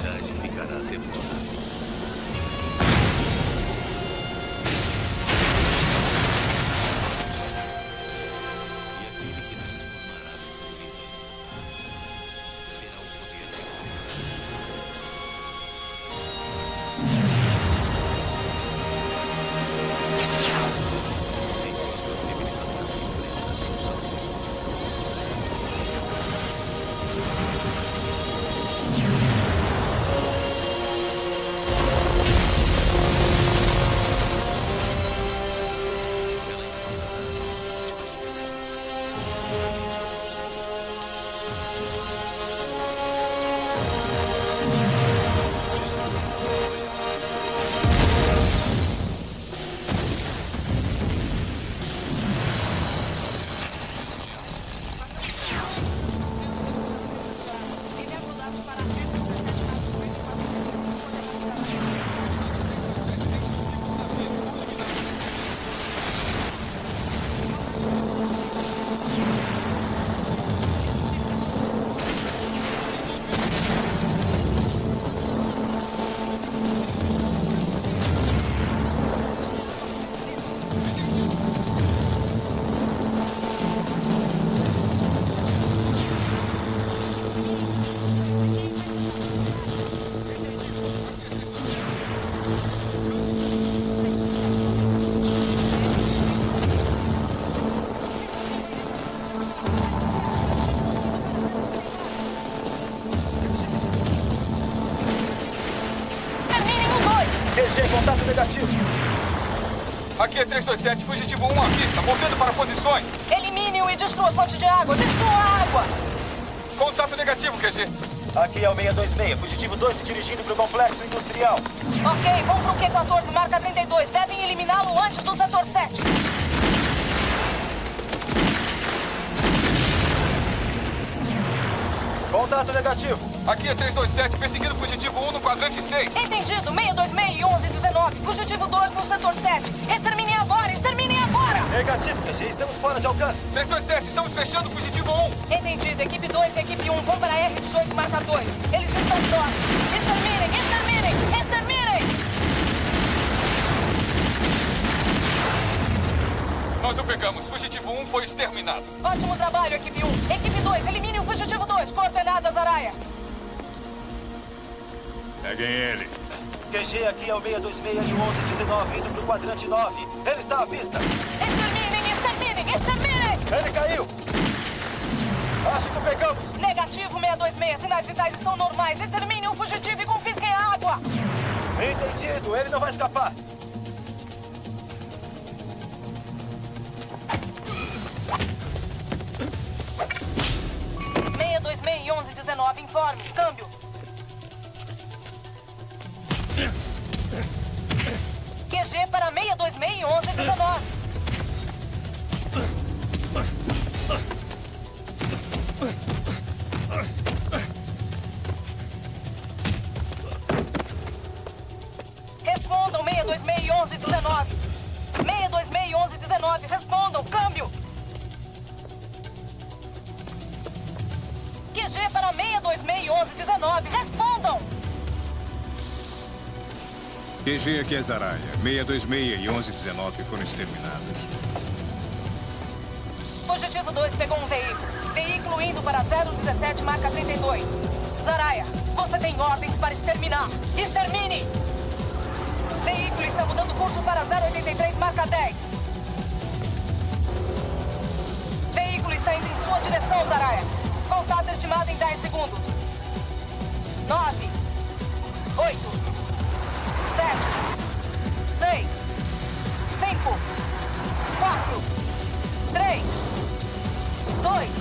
cidade ficará devorada. Contato negativo. Aqui é 327, fugitivo 1 à vista, movendo para posições. Elimine-o e destrua a fonte de água. Destrua a água. Contato negativo, QG. Aqui é o 626, fugitivo 2 se dirigindo para o complexo industrial. Ok, vão para o Q14, marca 32. Devem eliminá-lo antes do setor 7. Contato negativo. Aqui é 327, perseguindo fugitivo 1 no quadrante 6. Entendido, 626 e 1119. Fugitivo 2 no setor 7. Exterminem agora, exterminem agora! Negativo, QG, estamos fora de alcance. 327, estamos fechando fugitivo 1. Entendido, equipe 2 e equipe 1 vão para R18, marca 2. Eles estão próximos. Exterminem, exterminem, exterminem! Nós o pegamos, fugitivo 1 foi exterminado. Ótimo trabalho, equipe 1. Equipe 2, elimine o fugitivo 2. Coordenadas, Araia. Peguem ele. QG, aqui é o 626 e 1119, indo pro quadrante 9. Ele está à vista. Exterminem, exterminem, exterminem! Ele caiu. Acho que o pegamos. Negativo, 626. Sinais vitais estão normais. Exterminem o fugitivo e confisquem a água. Entendido. Ele não vai escapar. e 1119, informe. Câmbio. QG para 626 e 1119. Respondam, 626 e 1119. 626 e 1119, respondam. Câmbio. QG para 626 e 1119, respondam. QG aqui é Zaraya. 626 e 1119 foram exterminados. Fugitivo 2 pegou um veículo. Veículo indo para 017, marca 32. Zaraya, você tem ordens para exterminar. Extermine! Veículo está mudando curso para 083, marca 10. Veículo está indo em sua direção, Zaraya. Contato estimado em 10 segundos. 9, 8, 7, 6, 5, 4, 3, 2.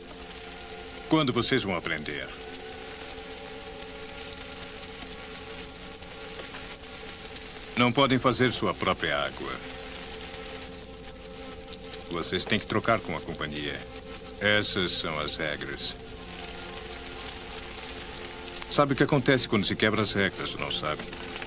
Quando vocês vão aprender? Não podem fazer sua própria água. Vocês têm que trocar com a companhia. Essas são as regras. Sabe o que acontece quando se quebra as regras, não sabe?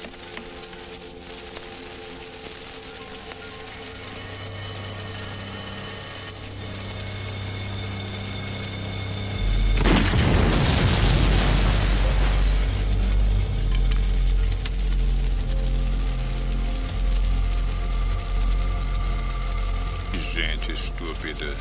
Gente estúpida.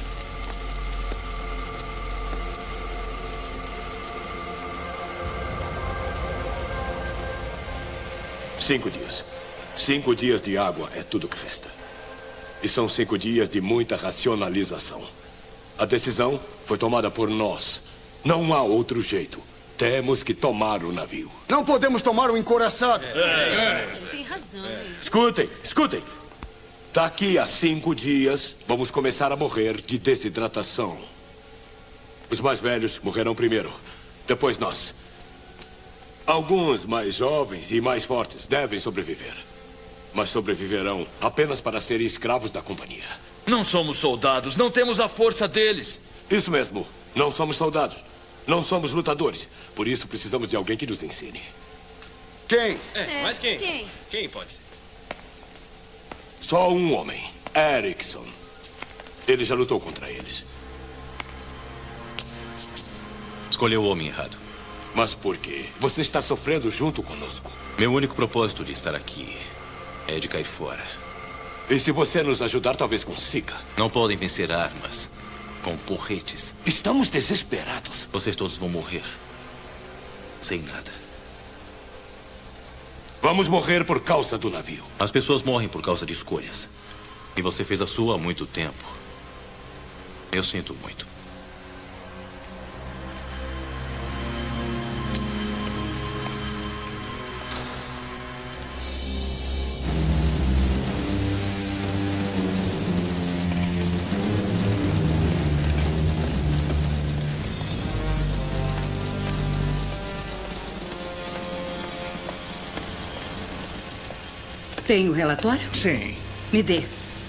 Cinco dias. 5 dias de água é tudo que resta. E são 5 dias de muita racionalização. A decisão foi tomada por nós. Não há outro jeito. Temos que tomar o navio. Não podemos tomar o encouraçado. Tem razão. Escutem, escutem. Daqui a 5 dias, vamos começar a morrer de desidratação. Os mais velhos morrerão primeiro. Depois nós. Alguns mais jovens e mais fortes devem sobreviver. Mas sobreviverão apenas para serem escravos da companhia. Não somos soldados, não temos a força deles. Isso mesmo. Não somos soldados. Não somos lutadores. Por isso precisamos de alguém que nos ensine. Quem? Mas quem? Quem pode ser? Só um homem. Erickson. Ele já lutou contra eles. Escolheu o homem errado. Mas por quê? Você está sofrendo junto conosco. Meu único propósito de estar aqui é de cair fora. E se você nos ajudar, talvez consiga. Não podem vencer armas com porretes. Estamos desesperados. Vocês todos vão morrer. Sem nada. Vamos morrer por causa do navio. As pessoas morrem por causa de escolhas. E você fez a sua há muito tempo. Eu sinto muito. Tem o relatório? Sim. Me dê.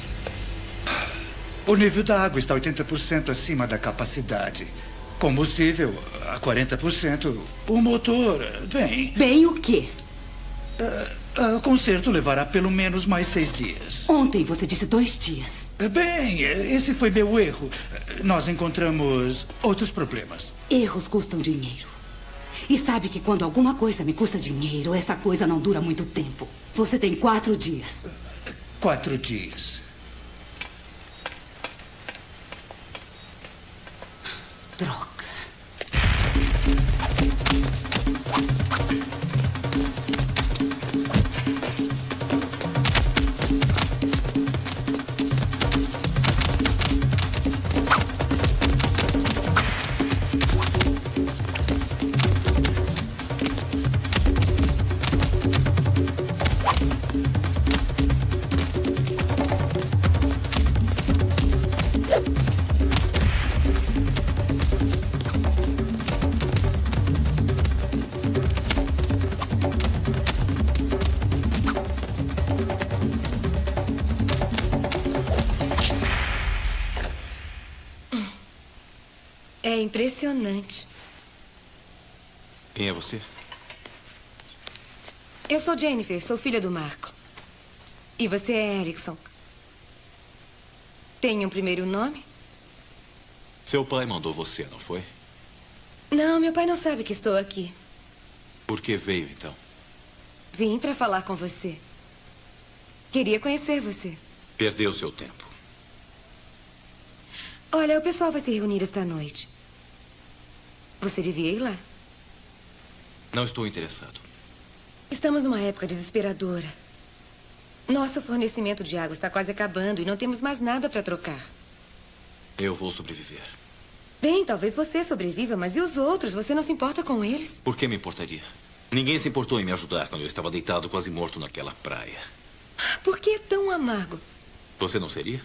O nível da água está 80% acima da capacidade. Combustível a 40%. O motor, bem... Bem o quê? O conserto levará pelo menos mais 6 dias. Ontem você disse 2 dias. Bem, esse foi meu erro. Nós encontramos outros problemas. Erros custam dinheiro. E sabe que quando alguma coisa me custa dinheiro, essa coisa não dura muito tempo. Você tem 4 dias. 4 dias. Droga. É impressionante. Quem é você? Eu sou Jennifer, sou filha do Marco. E você é Erickson. Tem um primeiro nome? Seu pai mandou você, não foi? Não, meu pai não sabe que estou aqui. Por que veio, então? Vim para falar com você. Queria conhecer você. Perdeu seu tempo. Olha, o pessoal vai se reunir esta noite. Você devia ir lá. Não estou interessado. Estamos numa época desesperadora. Nosso fornecimento de água está quase acabando e não temos mais nada para trocar. Eu vou sobreviver. Bem, talvez você sobreviva, mas e os outros? Você não se importa com eles? Por que me importaria? Ninguém se importou em me ajudar quando eu estava deitado quase morto naquela praia. Por que é tão amargo? Você não seria?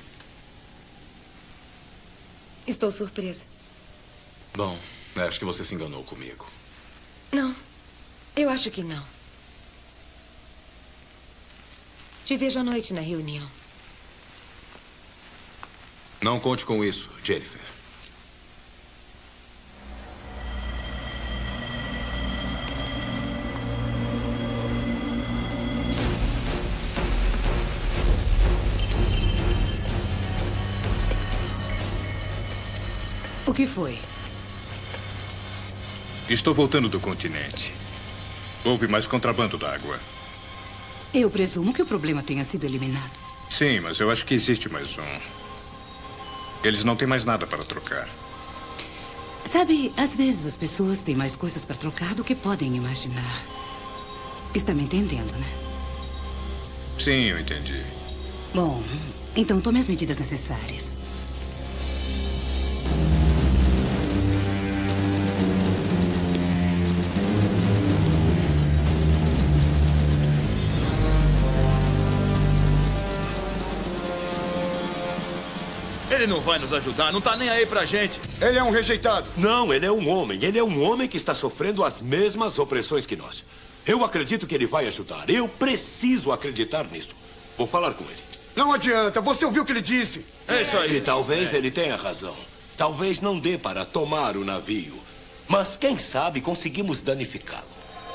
Estou surpresa. Bom, acho que você se enganou comigo. Não, eu acho que não. Te vejo à noite na reunião. Não conte com isso, Jennifer. O que foi? Estou voltando do continente. Houve mais contrabando d'água. Eu presumo que o problema tenha sido eliminado. Sim, mas eu acho que existe mais um. Eles não têm mais nada para trocar. Sabe, às vezes as pessoas têm mais coisas para trocar do que podem imaginar. Está me entendendo, né? Sim, eu entendi. Bom, então tome as medidas necessárias. Ele não vai nos ajudar, não tá nem aí pra gente. Ele é um rejeitado. Não, ele é um homem. Ele é um homem que está sofrendo as mesmas opressões que nós. Eu acredito que ele vai ajudar. Eu preciso acreditar nisso. Vou falar com ele. Não adianta, você ouviu o que ele disse. É isso aí. E talvez ele tenha razão. Talvez não dê para tomar o navio. Mas quem sabe conseguimos danificá-lo.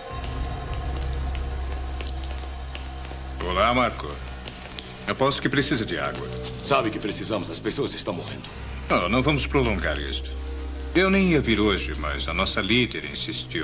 Olá, Marco. Aposto que precisa de água. Sabe que precisamos, as pessoas estão morrendo. Não vamos prolongar isto. Eu nem ia vir hoje, mas a nossa líder insistiu.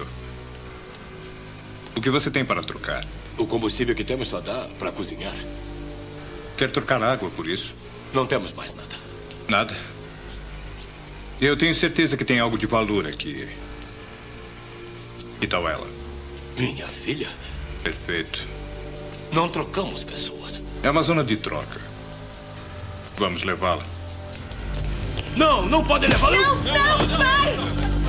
O que você tem para trocar? O combustível que temos só dá para cozinhar. Quer trocar água por isso? Não temos mais nada. Nada? Eu tenho certeza que tem algo de valor aqui. Que tal ela? Minha filha? Perfeito. Não trocamos pessoas. É uma zona de troca. Vamos levá-la. Não, não pode levá-la. Não, não, vai!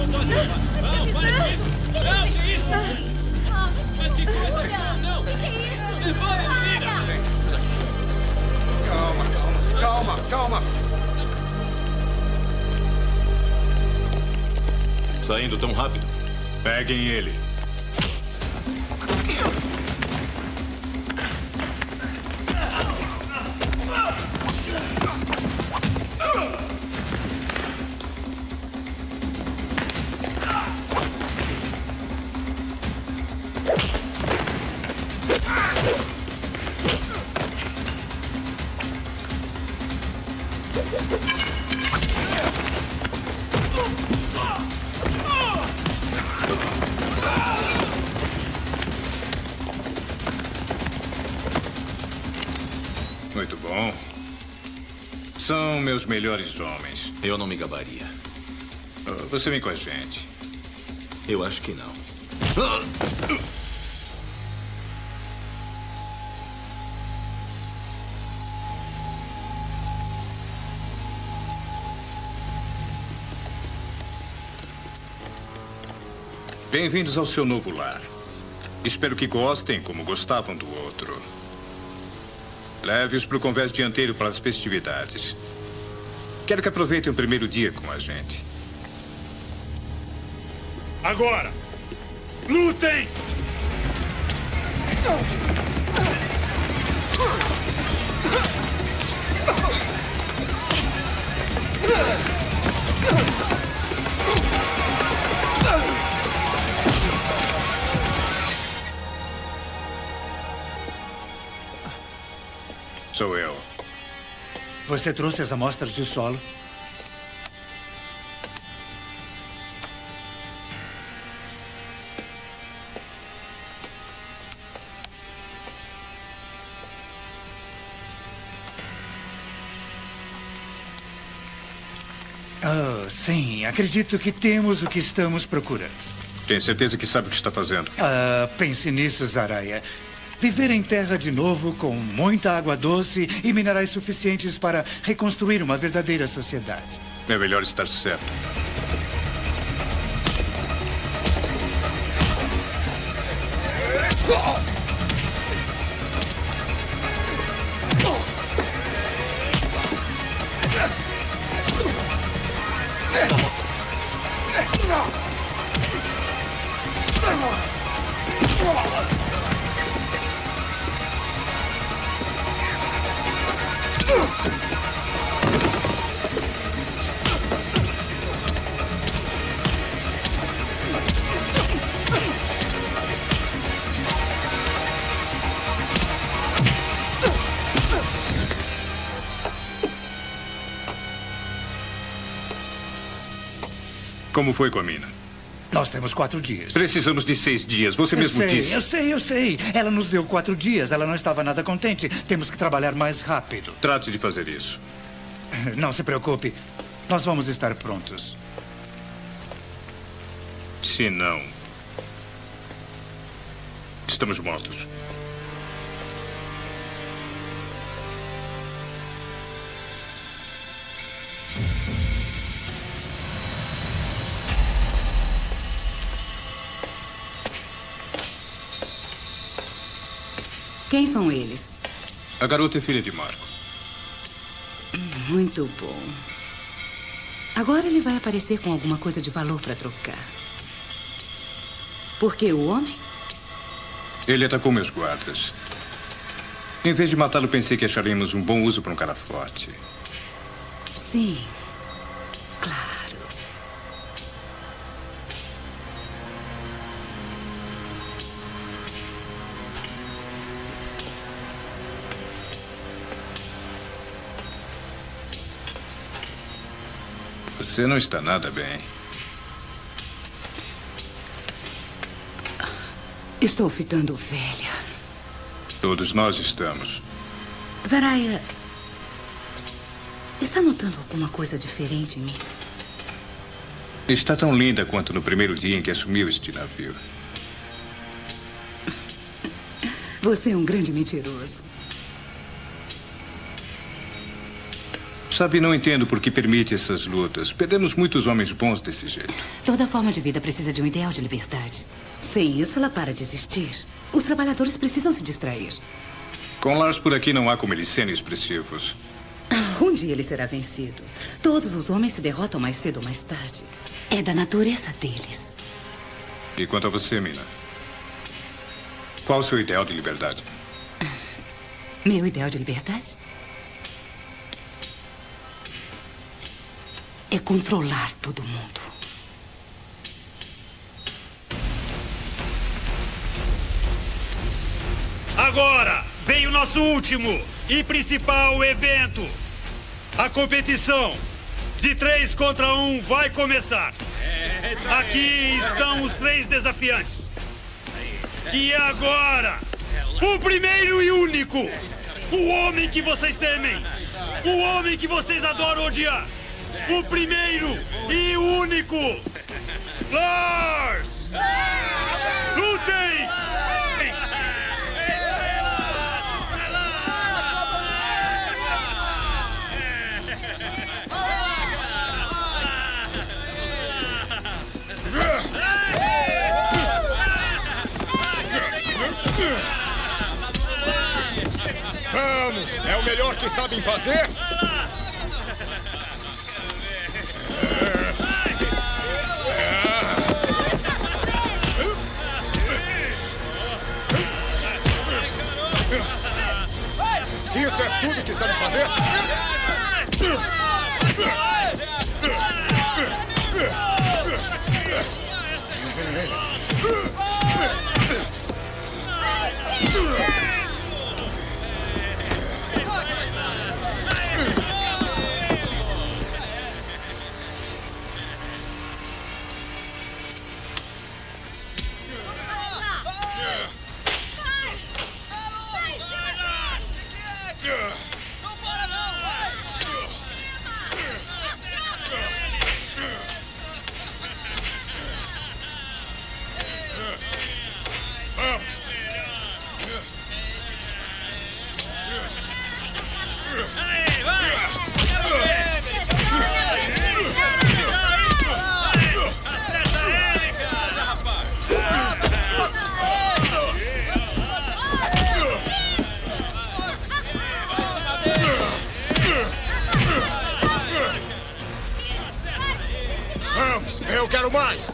Mas que coisa! Não! Calma. Saindo tão rápido. Peguem ele. Muito bom. São meus melhores homens. Eu não me gabaria. Você vem com a gente. Eu acho que não. Bem-vindos ao seu novo lar. Espero que gostem como gostavam do outro. Leve-os para o convés dianteiro para as festividades. Quero que aproveitem o primeiro dia com a gente. Agora! Lutem! Sou eu. Você trouxe as amostras de solo? Oh, sim. Acredito que temos o que estamos procurando. Tem certeza que sabe o que está fazendo? Pense nisso, Zaraya. Viver em terra de novo, com muita água doce e minerais suficientes para reconstruir uma verdadeira sociedade. É melhor estar certo. Como foi com a mina? Nós temos 4 dias. Precisamos de 6 dias. Você mesmo disse. Eu sei. Ela nos deu 4 dias. Ela não estava nada contente. Temos que trabalhar mais rápido. Trate de fazer isso. Não se preocupe. Nós vamos estar prontos. Se não, estamos mortos. Quem são eles? A garota é filha de Marco. Muito bom. Agora ele vai aparecer com alguma coisa de valor para trocar. Por que o homem? Ele atacou meus guardas. Em vez de matá-lo, pensei que acharíamos um bom uso para um cara forte. Sim. Claro. Você não está nada bem. Estou ficando velha. Todos nós estamos. Zaraya, está notando alguma coisa diferente em mim? Está tão linda quanto no primeiro dia em que assumiu este navio. Você é um grande mentiroso. Sabe, não entendo por que permite essas lutas. Perdemos muitos homens bons desse jeito. Toda forma de vida precisa de um ideal de liberdade. Sem isso, ela para de existir. Os trabalhadores precisam se distrair. Com Lars por aqui não há como eles serem expressivos. Um dia ele será vencido. Todos os homens se derrotam mais cedo ou mais tarde. É da natureza deles. E quanto a você, Mina? Qual o seu ideal de liberdade? Meu ideal de liberdade? É controlar todo mundo. Agora vem o nosso último e principal evento. A competição de 3 contra 1 vai começar. Aqui estão os 3 desafiantes. E agora, o primeiro e único. O homem que vocês temem. O homem que vocês adoram odiar. O primeiro e único, Lars! Lutem! Vamos! É o melhor que sabem fazer? Isso é tudo que sabe fazer? Vamos, eu quero mais!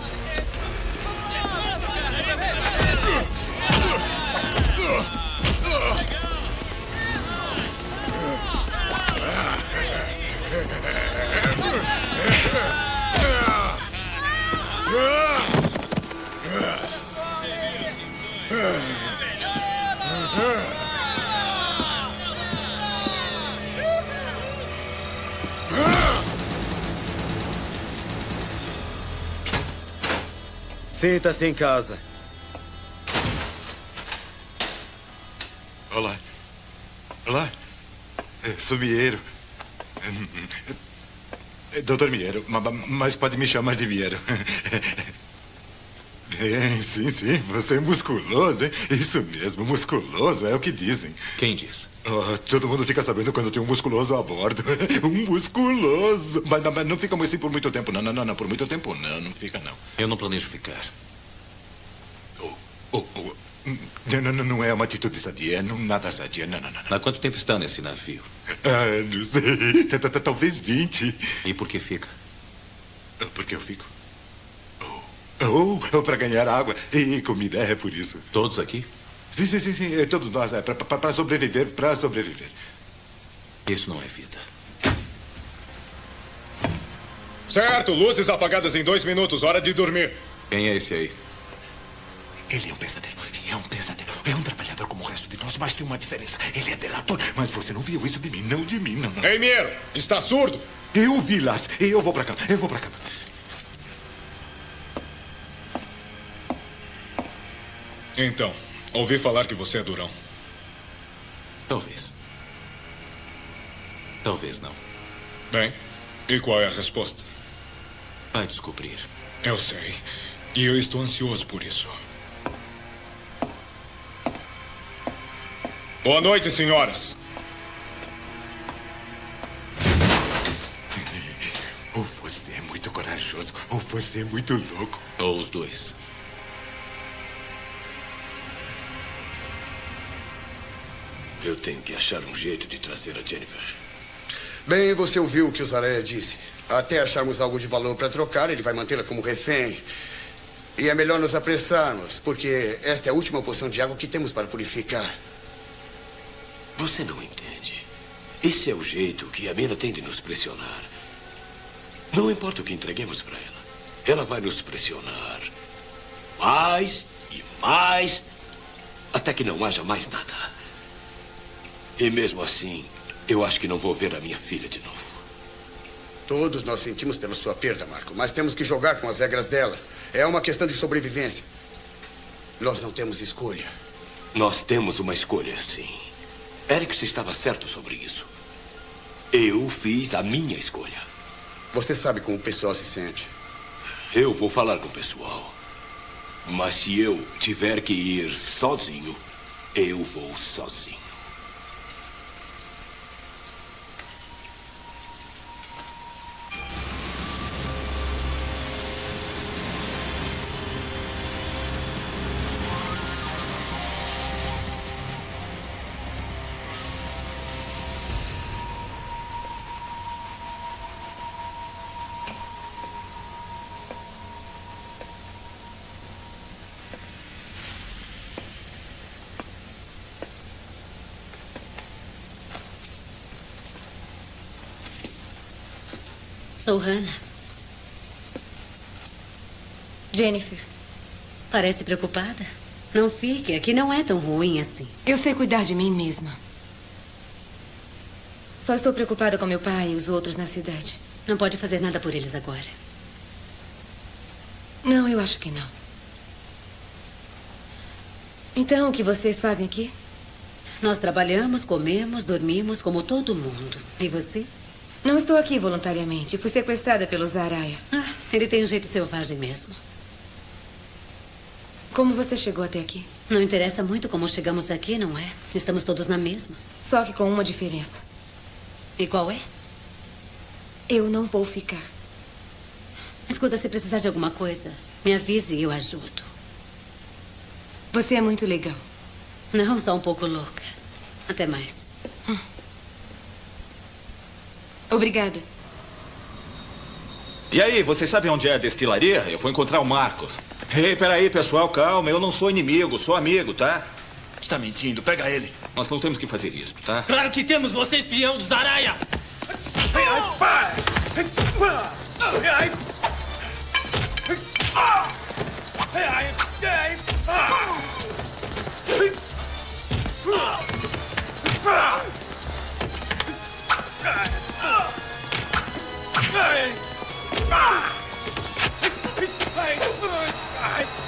Sinta-se em casa. Olá. Olá. Sou Miero. Doutor Miero, mas pode me chamar de Miero. Bem, sim, você é musculoso, hein? Isso mesmo, musculoso, é o que dizem. Quem diz? Oh, todo mundo fica sabendo quando tem um musculoso a bordo. Um musculoso. Mas não fica assim por muito tempo, não, por muito tempo não fica não. Eu não planejo ficar. Não é uma atitude sadia, nada sadia, não. Há quanto tempo está nesse navio? Não sei, talvez 20. E por que fica? Porque eu fico. Para ganhar água e comida, é por isso. Todos aqui? Sim, todos nós, para sobreviver, Isso não é vida. Certo, luzes apagadas em 2 minutos, hora de dormir. Quem é esse aí? Ele é um pesadelo, é um trabalhador como o resto de nós, mas tem uma diferença. Ele é delator, mas você não viu isso de mim, não. Ei, Miero, está surdo? Eu vi, Lars, eu vou para cama. Então, ouvi falar que você é durão. Talvez. Talvez não. Bem, e qual é a resposta? Vai descobrir. Eu sei. E eu estou ansioso por isso. Boa noite, senhoras. Ou você é muito corajoso, ou você é muito louco. Ou os dois. Eu tenho que achar um jeito de trazer a Jennifer. Bem, você ouviu o que o Zaraia disse. Até acharmos algo de valor para trocar, ele vai mantê-la como refém. E é melhor nos apressarmos, porque esta é a última porção de água que temos para purificar. Você não entende. Esse é o jeito que a mina tem de nos pressionar. Não importa o que entreguemos para ela. Ela vai nos pressionar. Mais e mais, até que não haja mais nada. E mesmo assim, eu acho que não vou ver a minha filha de novo. Todos nós sentimos pela sua perda, Marco, mas temos que jogar com as regras dela. É uma questão de sobrevivência. Nós não temos escolha. Nós temos uma escolha, sim. Eric estava certo sobre isso. Eu fiz a minha escolha. Você sabe como o pessoal se sente. Eu vou falar com o pessoal. Mas se eu tiver que ir sozinho, eu vou sozinho. Sou Hannah. Jennifer. Parece preocupada. Não fique, aqui não é tão ruim assim. Eu sei cuidar de mim mesma. Só estou preocupada com meu pai e os outros na cidade. Não pode fazer nada por eles agora. Não, eu acho que não. Então, o que vocês fazem aqui? Nós trabalhamos, comemos, dormimos como todo mundo. E você? Não estou aqui voluntariamente. Fui sequestrada pelo Zaraia. Ele tem um jeito selvagem mesmo. Como você chegou até aqui? Não interessa muito como chegamos aqui, não é? Estamos todos na mesma. Só que com uma diferença. E qual é? Eu não vou ficar. Escuta, se precisar de alguma coisa, me avise e eu ajudo. Você é muito legal. Não, só um pouco louca. Até mais. Obrigada. E aí, vocês sabem onde é a destilaria? Eu vou encontrar o Marco. Ei, peraí, pessoal, calma. Eu não sou inimigo, sou amigo, tá? Está mentindo, pega ele. Nós não temos que fazer isso, tá? Claro que temos, você espião do Zaraia! Hey!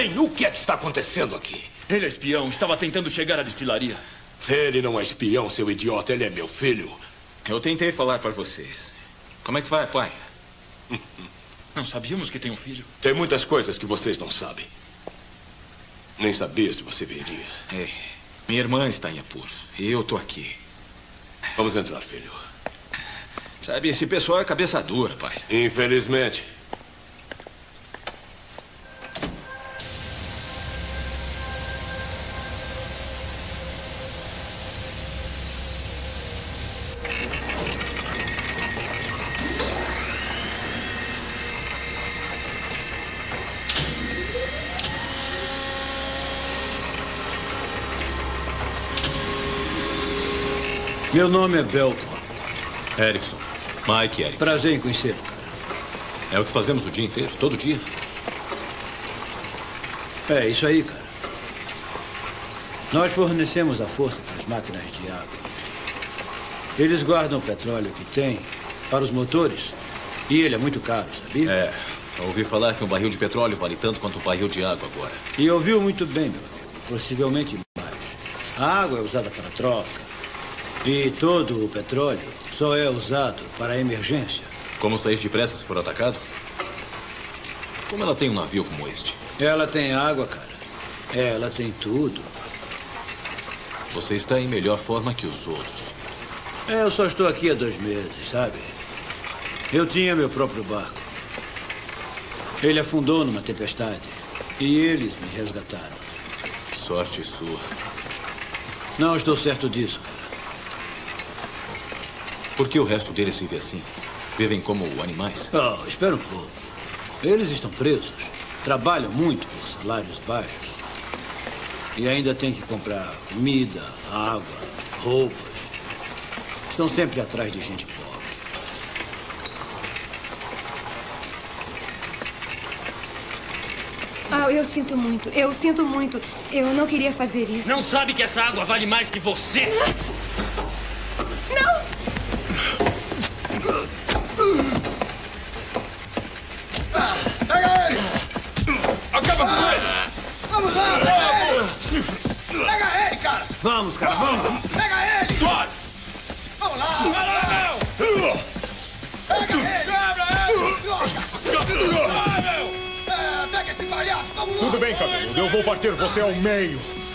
Parem! O que é que está acontecendo aqui? Ele é espião. Estava tentando chegar à destilaria. Ele não é espião, seu idiota. Ele é meu filho. Eu tentei falar para vocês. Como é que vai, pai? Não sabíamos que tem um filho. Tem muitas coisas que vocês não sabem. Nem sabia se você viria. Ei, minha irmã está em apuros. E eu tô aqui. Vamos entrar, filho. Sabe, esse pessoal é cabeça dura, pai. Infelizmente. Meu nome é Belton. Erickson. Mike Erickson. Prazer em conhecê-lo, cara. É o que fazemos o dia inteiro, todo dia. É, isso aí, cara. Nós fornecemos a força para as máquinas de água. Eles guardam o petróleo que tem para os motores. E ele é muito caro, sabia? É. Ouvi falar que um barril de petróleo vale tanto quanto um barril de água agora. E ouviu muito bem, meu amigo. Possivelmente mais. A água é usada para troca. E todo o petróleo só é usado para emergência. Como sair depressa se for atacado? Como ela tem um navio como este? Ela tem água, cara. Ela tem tudo. Você está em melhor forma que os outros. Eu só estou aqui há 2 meses, sabe? Eu tinha meu próprio barco. Ele afundou numa tempestade. E eles me resgataram. Sorte sua. Não estou certo disso, cara. Por que o resto deles vive assim? Vivem como animais? Oh, espera um pouco. Eles estão presos. Trabalham muito por salários baixos. E ainda têm que comprar comida, água, roupas. Estão sempre atrás de gente pobre. Eu sinto muito. Eu sinto muito. Eu não queria fazer isso. Não sabe que essa água vale mais que você? Não! Pega ele! Acaba com ele! Vamos lá! Pega ele, cara! Vamos, cara, vamos! Pega ele! Vamos lá! Pega ele! Pega esse palhaço! Vamos lá! Tudo bem, cabeludo. Eu vou partir você ao meio.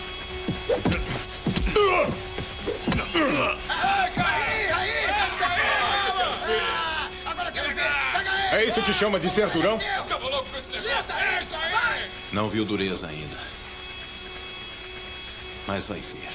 Agora quero ver! Pega ele! É isso que chama de ser durão? Acaba logo com esse negócio! Não viu dureza ainda. Mas vai ver.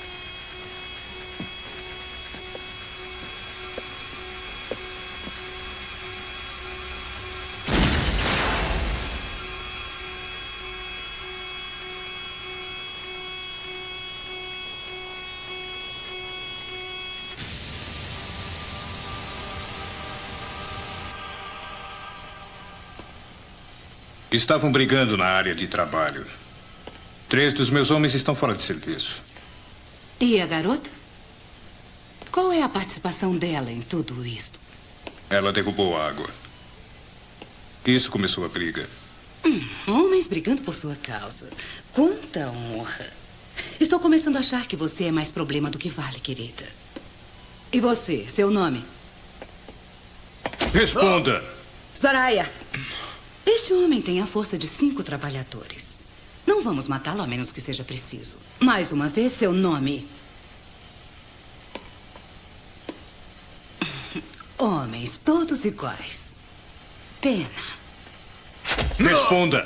Estavam brigando na área de trabalho. 3 dos meus homens estão fora de serviço. E a garota? Qual é a participação dela em tudo isto? Ela derrubou a água. Isso começou a briga. Homens brigando por sua causa. Quanta honra. Estou começando a achar que você é mais problema do que vale, querida. E você, seu nome? Responda! Zaraya. Este homem tem a força de 5 trabalhadores. Não vamos matá-lo a menos que seja preciso. Mais uma vez, seu nome. Homens, todos iguais. Pena. Responda!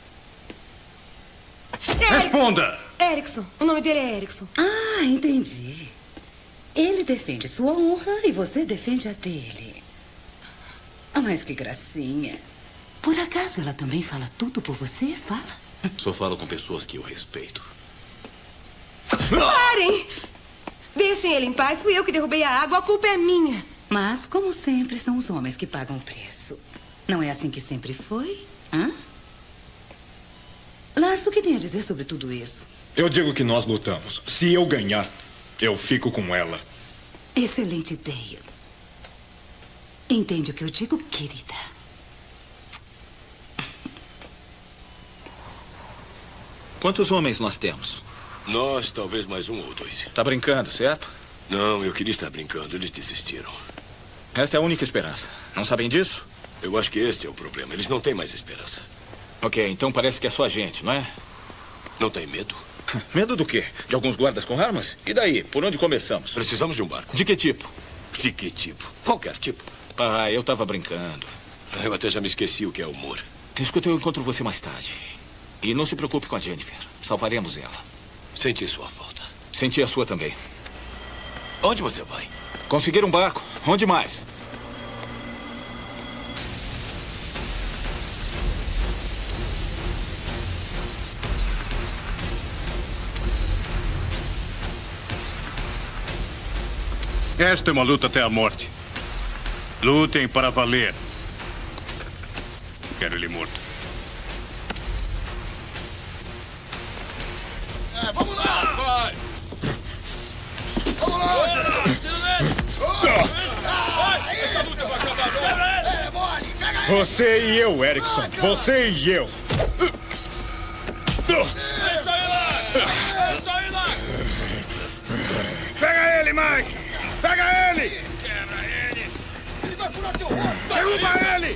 Responda! Erickson. O nome dele é Erickson. Ah, entendi. Ele defende sua honra e você defende a dele. Ah, mas que gracinha. Por acaso ela também fala tudo por você? Fala. Só falo com pessoas que eu respeito. Parem! Deixem ele em paz. Fui eu que derrubei a água. A culpa é minha. Mas, como sempre, são os homens que pagam o preço. Não é assim que sempre foi? Hã? Lars, o que tem a dizer sobre tudo isso? Eu digo que nós lutamos. Se eu ganhar, eu fico com ela. Excelente ideia. Entende o que eu digo, querida? Quantos homens nós temos? Nós, talvez mais 1 ou 2. Tá brincando, certo? Não, eu queria estar brincando. Eles desistiram. Esta é a única esperança. Não sabem disso? Eu acho que este é o problema. Eles não têm mais esperança. Ok, então parece que é só a gente, não é? Não tem medo? Medo do quê? De alguns guardas com armas? E daí? Por onde começamos? Precisamos de um barco. De que tipo? De que tipo? Qualquer tipo. Ah, eu tava brincando. Eu até já me esqueci o que é humor. Escuta, eu encontro você mais tarde. E não se preocupe com a Jennifer. Salvaremos ela. Senti sua falta. Senti a sua também. Onde você vai? Conseguir um barco. Onde mais? Esta é uma luta até a morte. Lutem para valer. Quero ele morto. Vamos lá! Vai! Vamos lá! Essa luta vai acabar logo! Você e eu, Erickson. Você e eu. É isso aí lá! É isso aí lá! Pega ele, Mike! Pega ele! Quebra ele! Ele vai furar teu rosto! Derruba ele!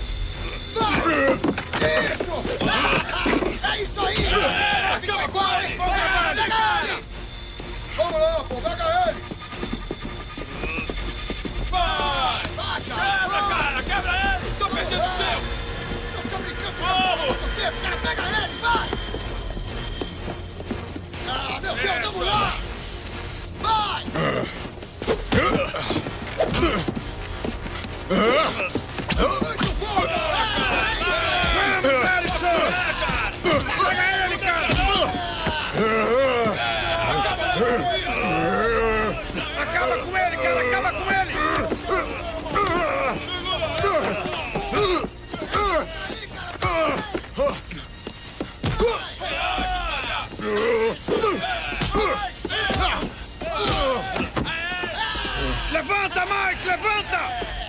Isso! É isso aí! Acaba com ele! Pega ele! Vamos lá, pô! Pega ele! Vai! Quebra, cara! Quebra ele! Tô perdendo tempo! Eu tô brincando com tempo! Cara, pega ele! Vai! Ah, meu Deus! Vamos lá! Vai! Muito bom! Pega ele, cara! Acaba com ele, cara! Acaba com ele! Levanta, Mike! Levanta!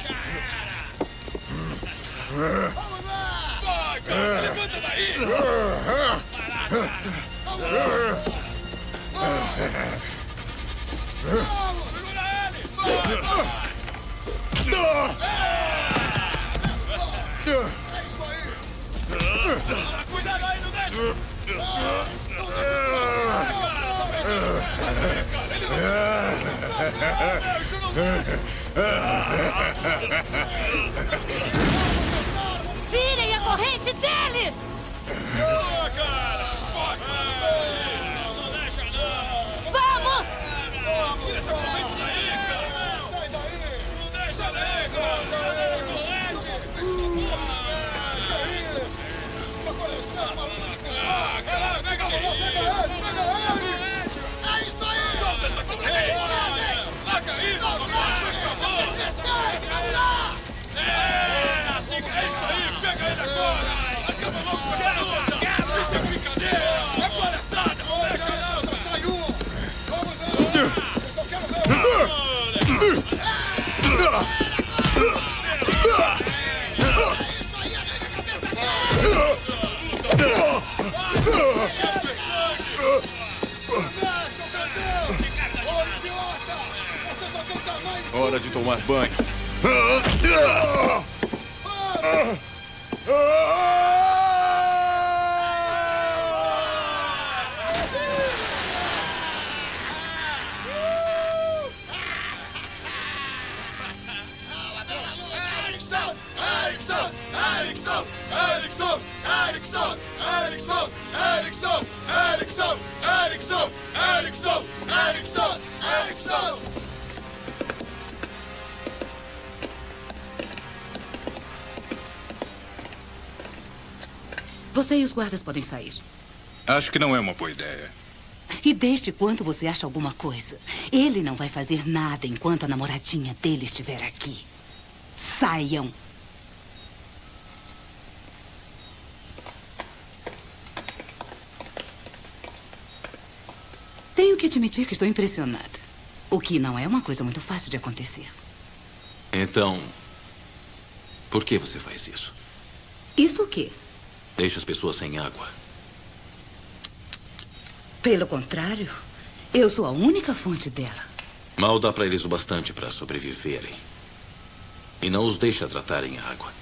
Vamos lá! Vai, cara! Levanta daí! Segura ele! Vai! Cuidado aí, não deixa! Tirem a corrente deles! Boa, cara! Forte! Não deixa, não! Vamos! Tira essa corrente daí, cara! Sai daí! Não deixa, daí, cara! Sai daí, corrente! Pega ele! É isso aí! Solta essa corrente! Larga isso, rapaz! É, assim, é isso aí! Pega ele agora! Acaba logo com essa luta! Isso é brincadeira! É palhaçada! Não deixa não! Sai um! Vamos lá! Eu só quero ver Isso aí, na cabeça dele! Hora de tomar banho. Você e os guardas podem sair. Acho que não é uma boa ideia. E desde quando você acha alguma coisa? Ele não vai fazer nada enquanto a namoradinha dele estiver aqui. Saiam. Tenho que admitir que estou impressionada. O que não é uma coisa muito fácil de acontecer. Então, por que você faz isso? Isso o quê? Deixa as pessoas sem água. Pelo contrário, eu sou a única fonte dela. Mal dá para eles o bastante para sobreviverem. E não os deixa tratarem água.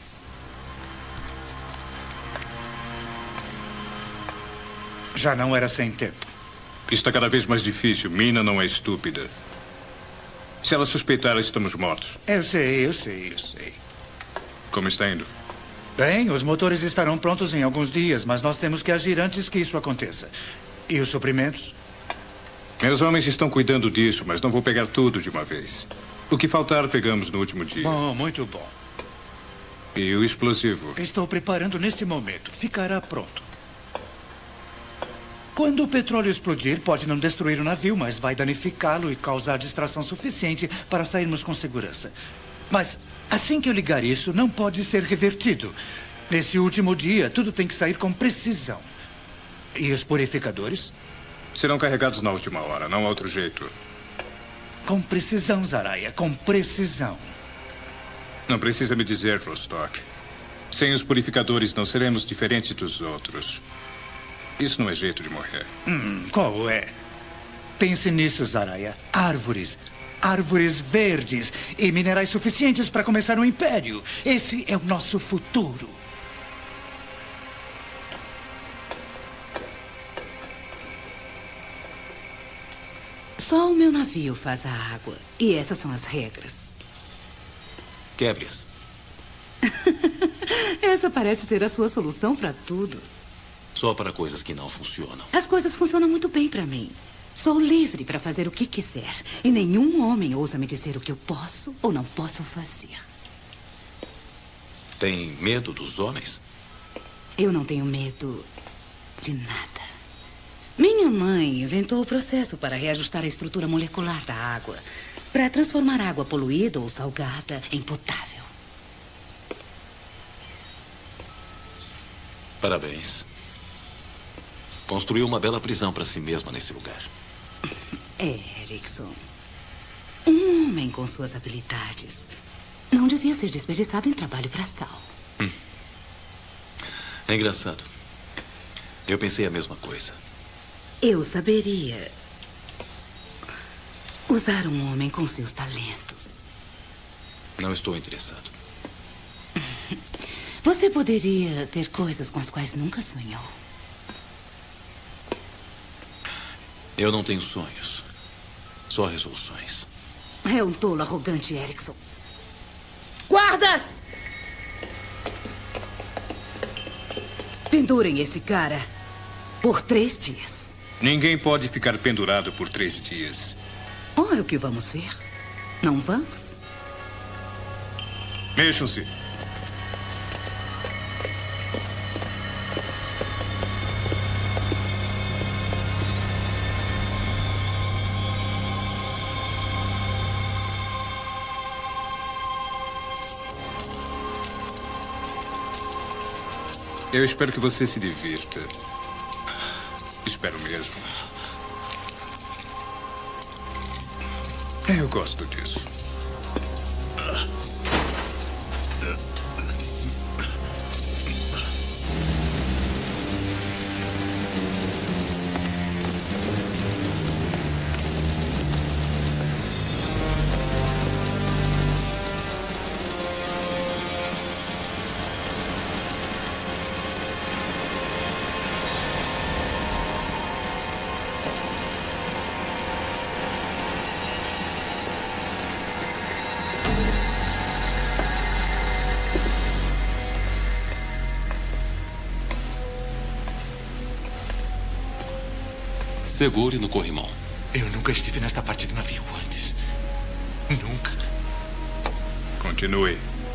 Já não era sem tempo. Está cada vez mais difícil. Mina não é estúpida. Se ela suspeitar, estamos mortos. Eu sei. Como está indo? Bem, os motores estarão prontos em alguns dias, mas nós temos que agir antes que isso aconteça. E os suprimentos? Meus homens estão cuidando disso, mas não vou pegar tudo de uma vez. O que faltar, pegamos no último dia. Bom, muito bom. E o explosivo? Estou preparando neste momento. Ficará pronto. Quando o petróleo explodir, pode não destruir o navio, mas vai danificá-lo e causar distração suficiente para sairmos com segurança. Mas assim que eu ligar isso, não pode ser revertido. Nesse último dia, tudo tem que sair com precisão. E os purificadores? Serão carregados na última hora, não há outro jeito. Com precisão, Zaraya, com precisão. Não precisa me dizer, Vostok. Sem os purificadores, não seremos diferentes dos outros. Isso não é jeito de morrer. Qual é? Pense nisso, Zaraya. Árvores. Árvores verdes e minerais suficientes para começar um império. Esse é o nosso futuro. Só o meu navio faz a água. E essas são as regras. Quebre-as. Essa parece ser a sua solução para tudo. Só para coisas que não funcionam. As coisas funcionam muito bem para mim. Sou livre para fazer o que quiser. E nenhum homem ousa me dizer o que eu posso ou não posso fazer. Tem medo dos homens? Eu não tenho medo de nada. Minha mãe inventou o processo para reajustar a estrutura molecular da água. Para transformar água poluída ou salgada em potável. Parabéns. Construiu uma bela prisão para si mesma nesse lugar. Erickson, um homem com suas habilidades não devia ser desperdiçado em trabalho braçal. É engraçado. Eu pensei a mesma coisa. Eu saberia usar um homem com seus talentos. Não estou interessado. Você poderia ter coisas com as quais nunca sonhou. Eu não tenho sonhos. Só resoluções. É um tolo arrogante, Erickson. Guardas! Pendurem esse cara por 3 dias. Ninguém pode ficar pendurado por 3 dias. Oh, é o que vamos ver. Não vamos? Mexam-se. Eu espero que você se divirta. Espero mesmo. Eu gosto disso. Segure no corrimão. Eu nunca estive nesta parte do navio antes. Nunca. Continue.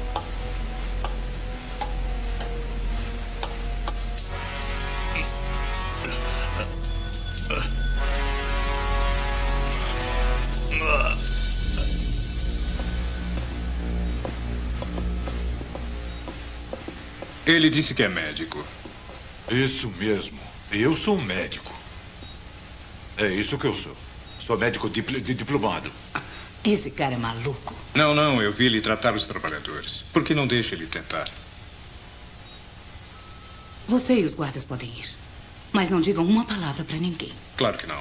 Ele disse que é médico. Isso mesmo. Eu sou um médico. É isso que eu sou. Sou médico diplomado. Esse cara é maluco. Não, eu vi ele tratar os trabalhadores. Por que não deixa ele tentar? Você e os guardas podem ir. Mas não digam uma palavra para ninguém. Claro que não.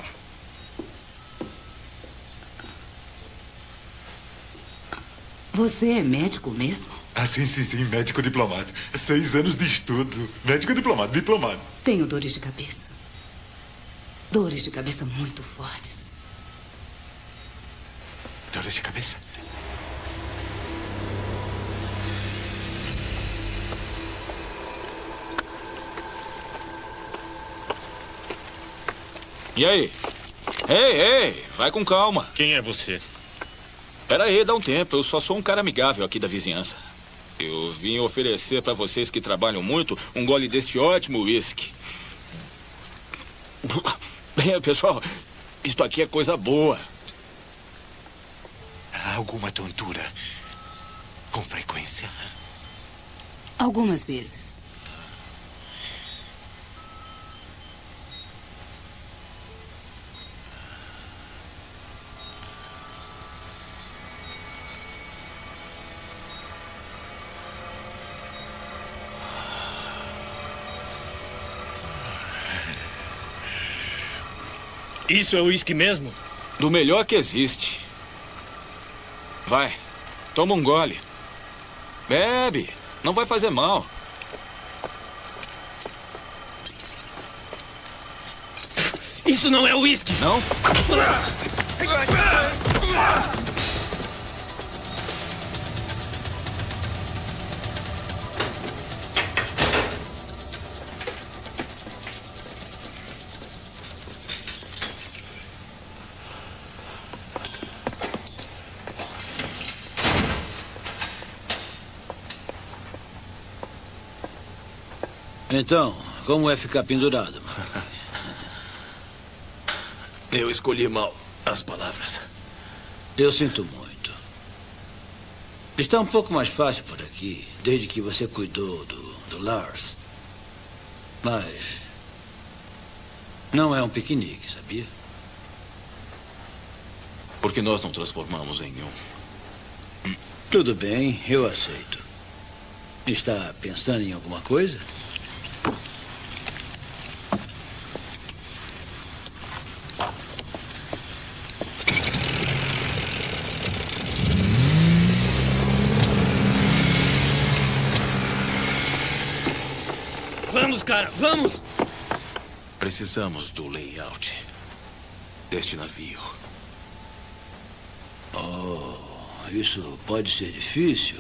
Você é médico mesmo? Ah, sim. Médico diplomado. 6 anos de estudo. Médico diplomado. Tenho dores de cabeça. Dores de cabeça muito fortes. Dores de cabeça? E aí? Ei, vai com calma. Quem é você? Pera aí, dá um tempo. Eu só sou um cara amigável aqui da vizinhança. Eu vim oferecer pra vocês que trabalham muito um gole deste ótimo uísque. Bem, pessoal, isto aqui é coisa boa. Há alguma tontura com frequência? Algumas vezes. Isso é uísque mesmo? Do melhor que existe. Vai, toma um gole. Bebe, não vai fazer mal. Isso não é uísque! Não? Então, como é ficar pendurado? Eu escolhi mal as palavras. Eu sinto muito. Está um pouco mais fácil por aqui, desde que você cuidou do Lars. Mas não é um piquenique, sabia? Porque nós não transformamos em um. Tudo bem, eu aceito. Está pensando em alguma coisa? Vamos, cara, vamos! Precisamos do layout deste navio. Oh, isso pode ser difícil.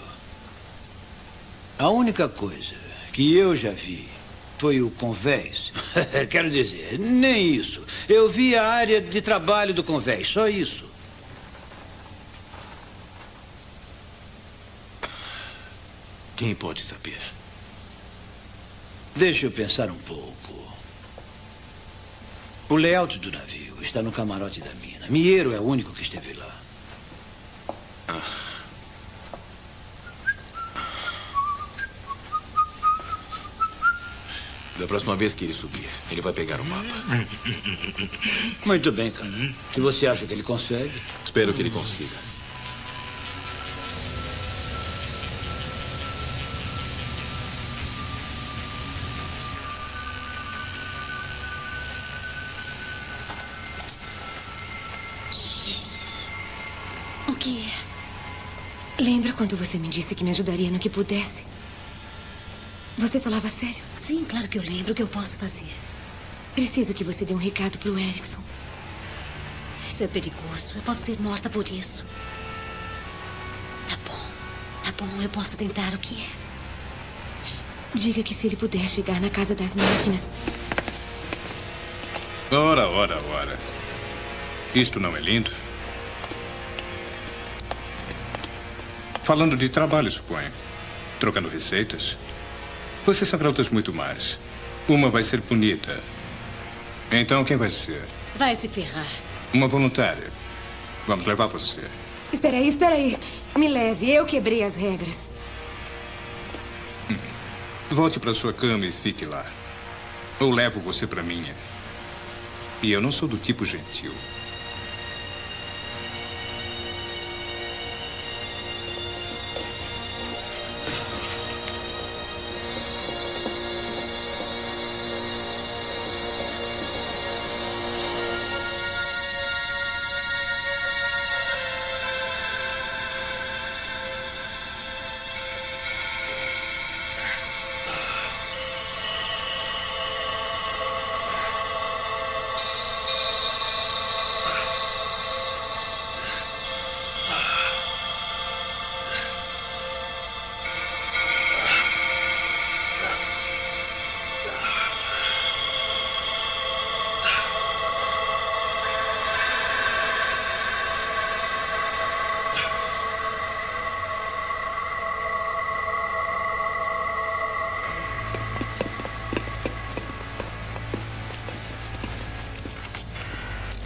A única coisa que eu já vi foi o convés. Quero dizer, nem isso. Eu vi a área de trabalho do convés, só isso. Quem pode saber? Deixa eu pensar um pouco. O layout do navio está no camarote da mina. Miero é o único que esteve lá. Da próxima vez que ele subir, ele vai pegar o mapa. Muito bem, cara. Se você acha que ele consegue... Espero que ele consiga. O que é? Lembra quando você me disse que me ajudaria no que pudesse? Você falava sério? Sim, claro que eu lembro. O que eu posso fazer? Preciso que você dê um recado pro Erickson. Isso é perigoso. Eu posso ser morta por isso. Tá bom, eu posso tentar. O que é? Diga que se ele puder chegar na casa das máquinas... Ora. Isto não é lindo? Falando de trabalho, suponho. Trocando receitas. Você saberá outras muito mais. Uma vai ser punida. Então, quem vai ser? Vai se ferrar. Uma voluntária. Vamos levar você. Espera aí. Me leve. Eu quebrei as regras. Volte para sua cama e fique lá. Ou levo você para minha. E eu não sou do tipo gentil.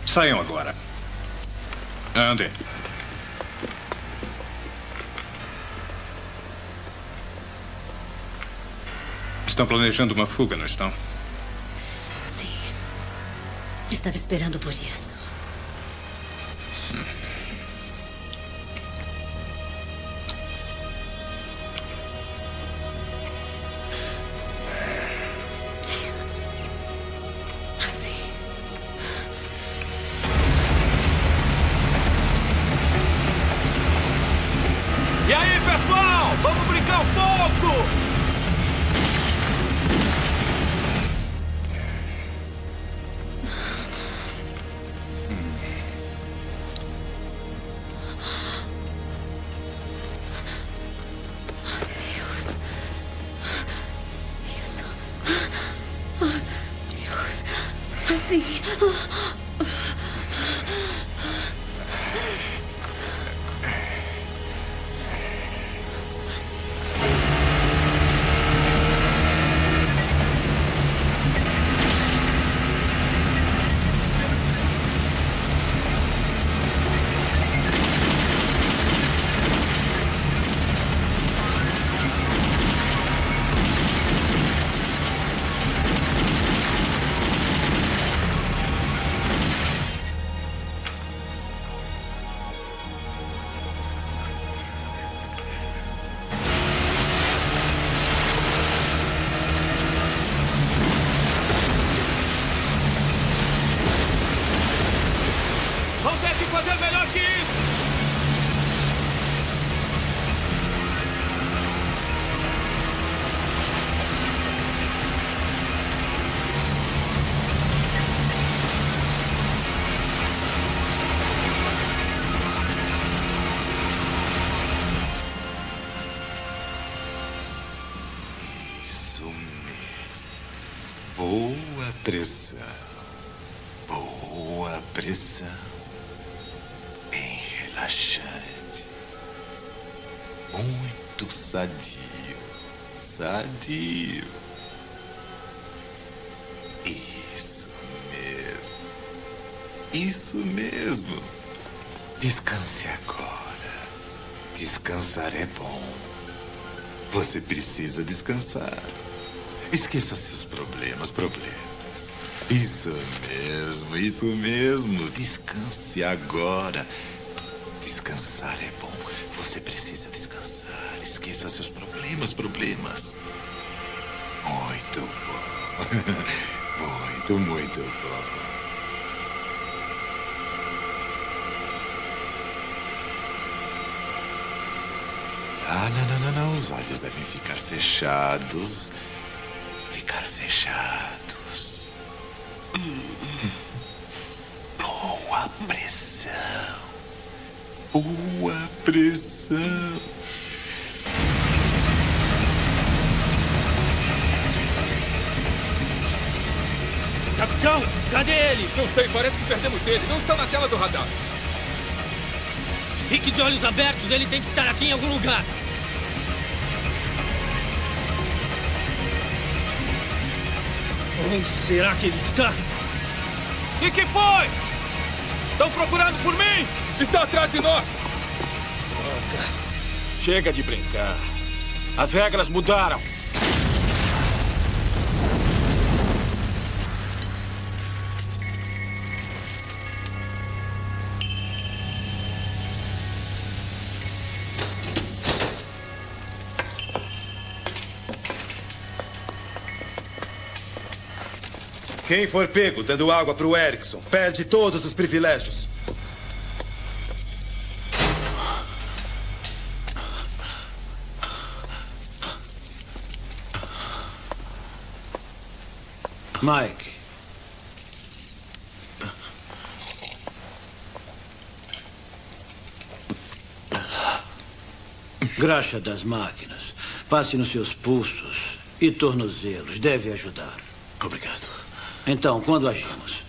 Saiam agora. Andem. Estão planejando uma fuga, não estão? Sim. Estava esperando por isso. E aí, pessoal? Vamos brincar um pouco! Assim. Vamos ter que fazer melhor que isso! Isso mesmo. Boa pressão. Boa pressão. Bem relaxante. Muito sadio. Sadio. Isso mesmo. Isso mesmo. Descanse agora. Descansar é bom. Você precisa descansar. Esqueça seus problemas. Isso mesmo. Descanse agora. Descansar é bom. Você precisa descansar. Esqueça seus problemas. Muito bom. Muito bom. Ah, não. Os olhos devem ficar fechados. Boa pressão. Capitão, cadê ele? Não sei, parece que perdemos ele. Não está na tela do radar. Fique de olhos abertos, ele tem que estar aqui em algum lugar. Onde será que ele está? E que foi? Estão procurando por mim? Está atrás de nós! Droga. Chega de brincar. As regras mudaram. Quem for pego dando água para o Erickson perde todos os privilégios. Mike. Graxa das máquinas. Passe nos seus pulsos e tornozelos. Deve ajudar. Obrigado. Então, quando agimos?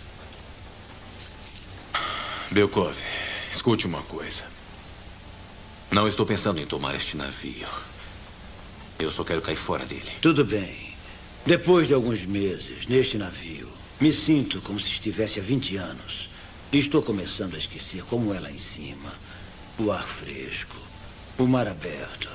Belkov, escute uma coisa. Não estou pensando em tomar este navio. Eu só quero cair fora dele. Tudo bem. Depois de alguns meses neste navio, me sinto como se estivesse há 20 anos. Estou começando a esquecer como é lá em cima. O ar fresco, o mar aberto.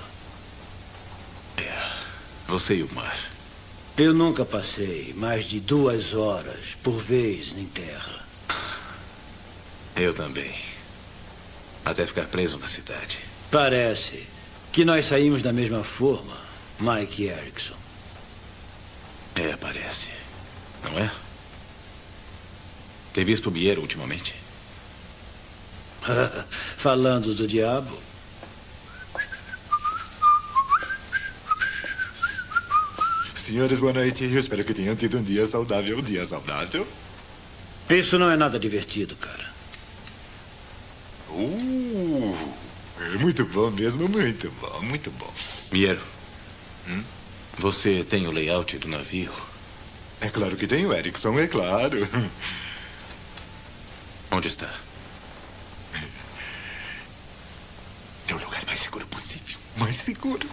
Você e o mar. Eu nunca passei mais de 2 horas por vez em terra. Eu também. Até ficar preso na cidade. Parece que nós saímos da mesma forma, Mike Erickson. Parece. Não é? Tem visto o Biero ultimamente? Falando do diabo? Senhores, boa noite. Eu espero que tenham tido um dia saudável. Dia saudável? Isso não é nada divertido, cara. É muito bom mesmo, muito bom, muito bom. Biero, você tem o layout do navio? É claro que tenho, Erickson, é claro. Onde está? É o lugar mais seguro possível. Mais seguro.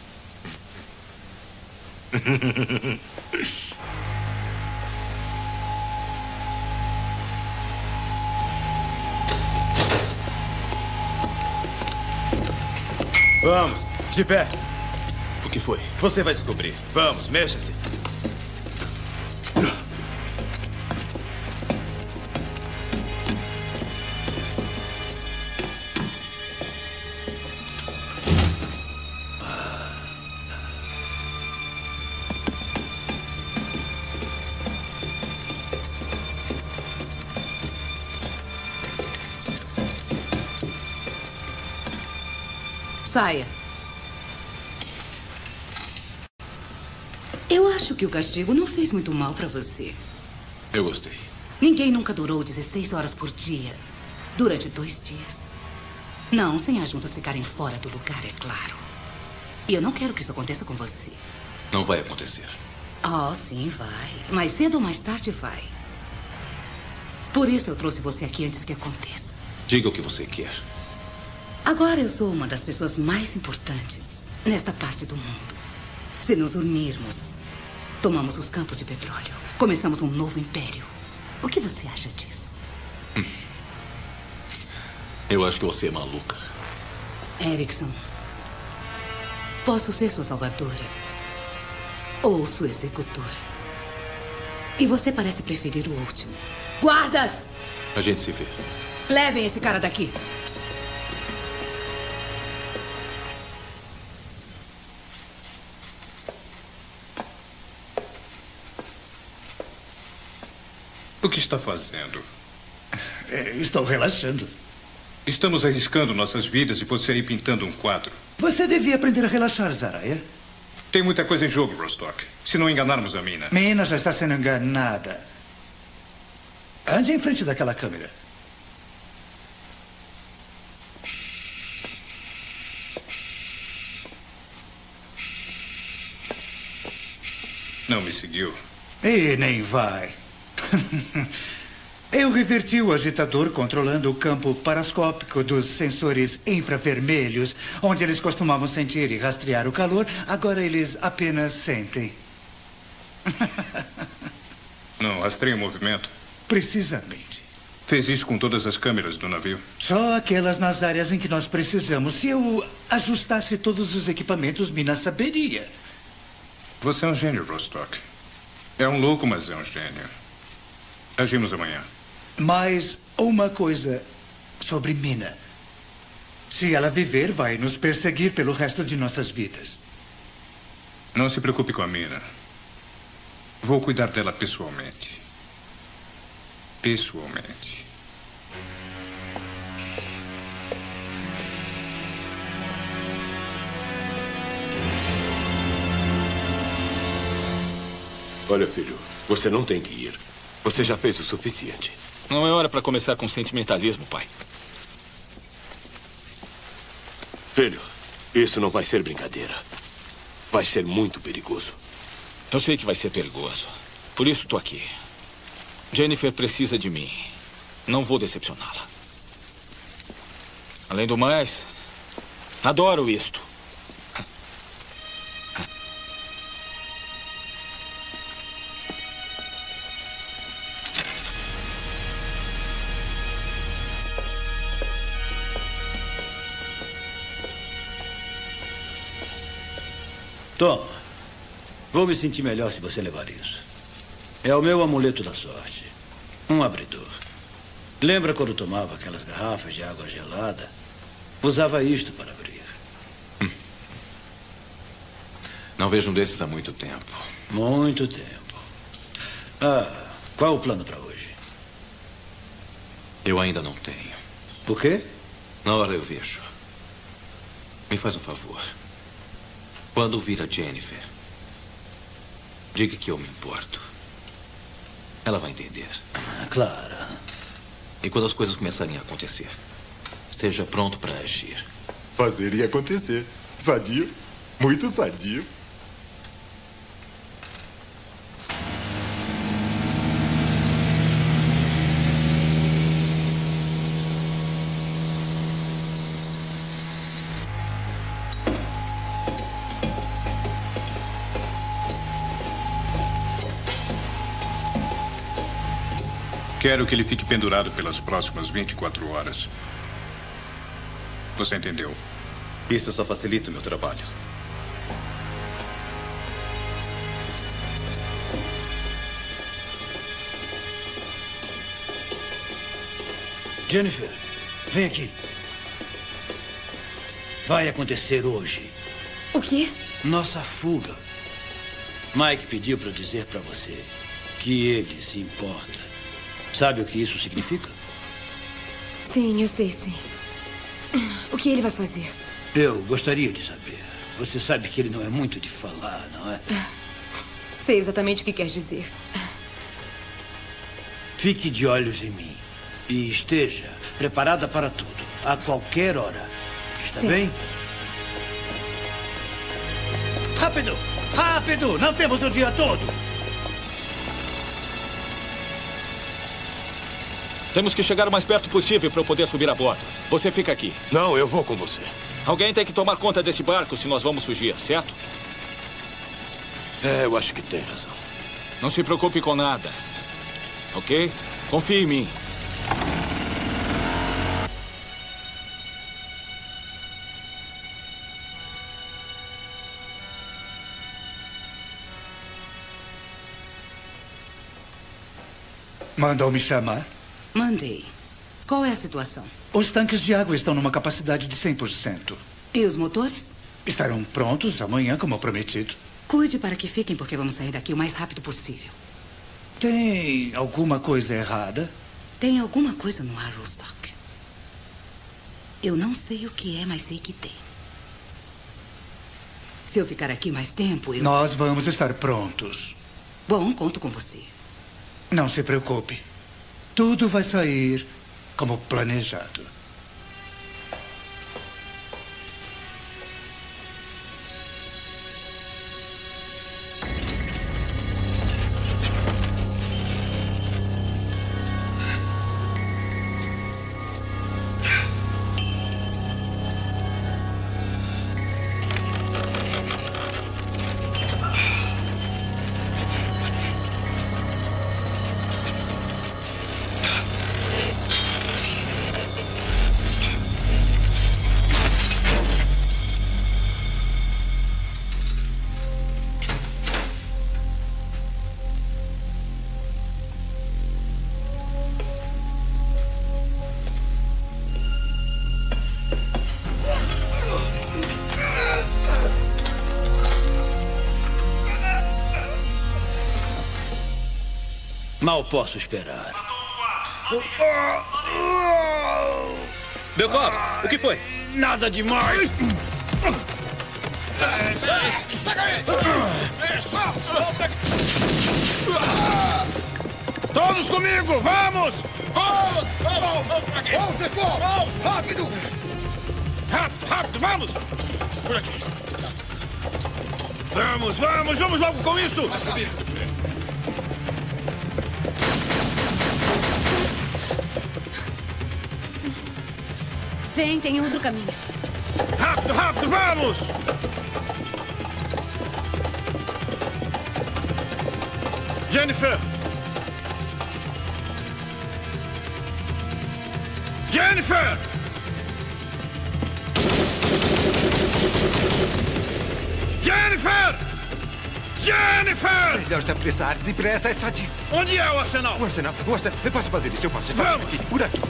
Vamos, de pé. O que foi? Você vai descobrir. Vamos, mexa-se. Saia. Eu acho que o castigo não fez muito mal pra você. Eu gostei. Ninguém nunca durou 16 horas por dia. Durante 2 dias. Não, sem as juntas ficarem fora do lugar, é claro. E eu não quero que isso aconteça com você. Não vai acontecer. Oh, sim, vai. Mais cedo ou mais tarde vai. Por isso eu trouxe você aqui antes que aconteça. Diga o que você quer. Agora eu sou uma das pessoas mais importantes nesta parte do mundo. Se nos unirmos, tomamos os campos de petróleo. Começamos um novo império. O que você acha disso? Eu acho que você é maluca. Erickson, posso ser sua salvadora ou sua executora. E você parece preferir o último. Guardas! A gente se vê. Levem esse cara daqui. O que está fazendo? Estou relaxando. Estamos arriscando nossas vidas e você aí pintando um quadro. Você devia aprender a relaxar, Zaraya. Tem muita coisa em jogo, Rostock. Se não enganarmos a mina. Mina já está sendo enganada. Ande em frente daquela câmera. Não me seguiu. E nem vai. Eu reverti o agitador controlando o campo parascópico dos sensores infravermelhos, onde eles costumavam sentir e rastrear o calor. Agora eles apenas sentem. Não rastreia o movimento? Precisamente. Fez isso com todas as câmeras do navio? Só aquelas nas áreas em que nós precisamos. Se eu ajustasse todos os equipamentos, Mina saberia. Você é um gênio, Rostock. É um louco, mas é um gênio. Agimos amanhã. Mas uma coisa sobre Mina. Se ela viver, vai nos perseguir pelo resto de nossas vidas. Não se preocupe com a Mina. Vou cuidar dela pessoalmente. Pessoalmente. Olha, filho, você não tem que ir. Você já fez o suficiente. Não é hora para começar com sentimentalismo, pai. Filho, isso não vai ser brincadeira. Vai ser muito perigoso. Eu sei que vai ser perigoso. Por isso estou aqui. Jennifer precisa de mim. Não vou decepcioná-la. Além do mais, adoro isto. Toma. Vou me sentir melhor se você levar isso. É o meu amuleto da sorte. Um abridor. Lembra quando tomava aquelas garrafas de água gelada? Usava isto para abrir. Não vejo um desses há muito tempo. Muito tempo. Ah, qual o plano para hoje? Eu ainda não tenho. Por quê? Na hora eu vejo. Me faz um favor. Quando vir a Jennifer, diga que eu me importo. Ela vai entender. Claro. E quando as coisas começarem a acontecer, esteja pronto para agir. Fazer e acontecer. Sadio. Muito sadio. Quero que ele fique pendurado pelas próximas 24 horas. Você entendeu? Isso só facilita o meu trabalho. Jennifer, vem aqui. Vai acontecer hoje. O quê? Nossa fuga. Mike pediu para eu dizer para você que ele se importa. Sabe o que isso significa? Sim, eu sei, sim. O que ele vai fazer? Eu gostaria de saber. Você sabe que ele não é muito de falar, não é? Sei exatamente o que quer dizer. Fique de olhos em mim. E esteja preparada para tudo, a qualquer hora. Está bem? Rápido! Rápido! Não temos o dia todo! Temos que chegar o mais perto possível para eu poder subir a bordo. Você fica aqui. Não, eu vou com você. Alguém tem que tomar conta desse barco se nós vamos fugir, certo? É, eu acho que tem razão. Não se preocupe com nada. Ok? Confie em mim. Mandou me chamar? Mandei. Qual é a situação? Os tanques de água estão numa capacidade de 100%. E os motores? Estarão prontos amanhã, como prometido. Cuide para que fiquem, porque vamos sair daqui o mais rápido possível. Tem alguma coisa errada? Tem alguma coisa no ar, Rostock. Eu não sei o que é, mas sei que tem. Se eu ficar aqui mais tempo, eu... Nós vamos estar prontos. Bom, conto com você. Não se preocupe. Tudo vai sair como planejado. Mal posso esperar. Belkov, o que foi? Nada demais. Todos comigo, vamos! Vamos pra aqui! Vamos, pessoal! Vamos, rápido! Rápido, rápido, vamos! Por aqui. Vamos logo com isso! Vem, tem outro caminho. Rápido, rápido, vamos! Jennifer! Jennifer! Jennifer! Melhor se apressar. Depressa, é sadio. Onde é o arsenal? O arsenal. Eu posso fazer isso, eu posso. Vamos! Aqui, por aqui.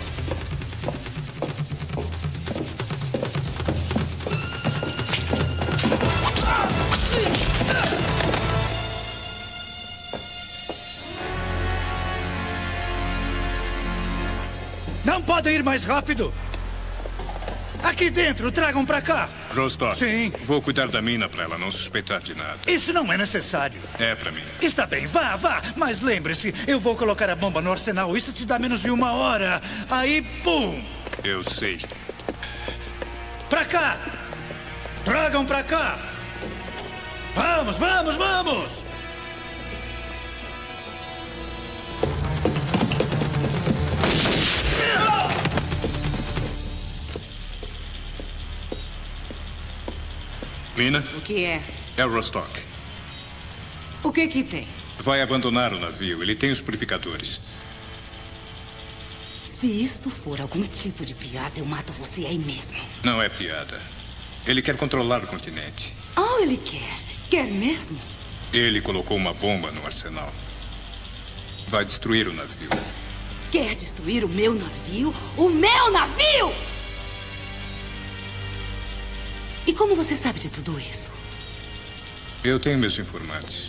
Não podem ir mais rápido! Aqui dentro, tragam pra cá! Rostok. Sim. Vou cuidar da mina pra ela não suspeitar de nada. Isso não é necessário. É pra mim. Está bem, vá. Mas lembre-se, eu vou colocar a bomba no arsenal. Isso te dá menos de 1 hora. Aí, pum! Eu sei. Pra cá! Tragam pra cá! Vamos! Mina? O que é? É o Rostok. O que tem? Vai abandonar o navio. Ele tem os purificadores. Se isto for algum tipo de piada, eu mato você aí mesmo. Não é piada. Ele quer controlar o continente. Oh, ele quer. Quer mesmo? Ele colocou uma bomba no arsenal. Vai destruir o navio. Quer destruir o meu navio? O meu navio! E como você sabe de tudo isso? Eu tenho meus informantes.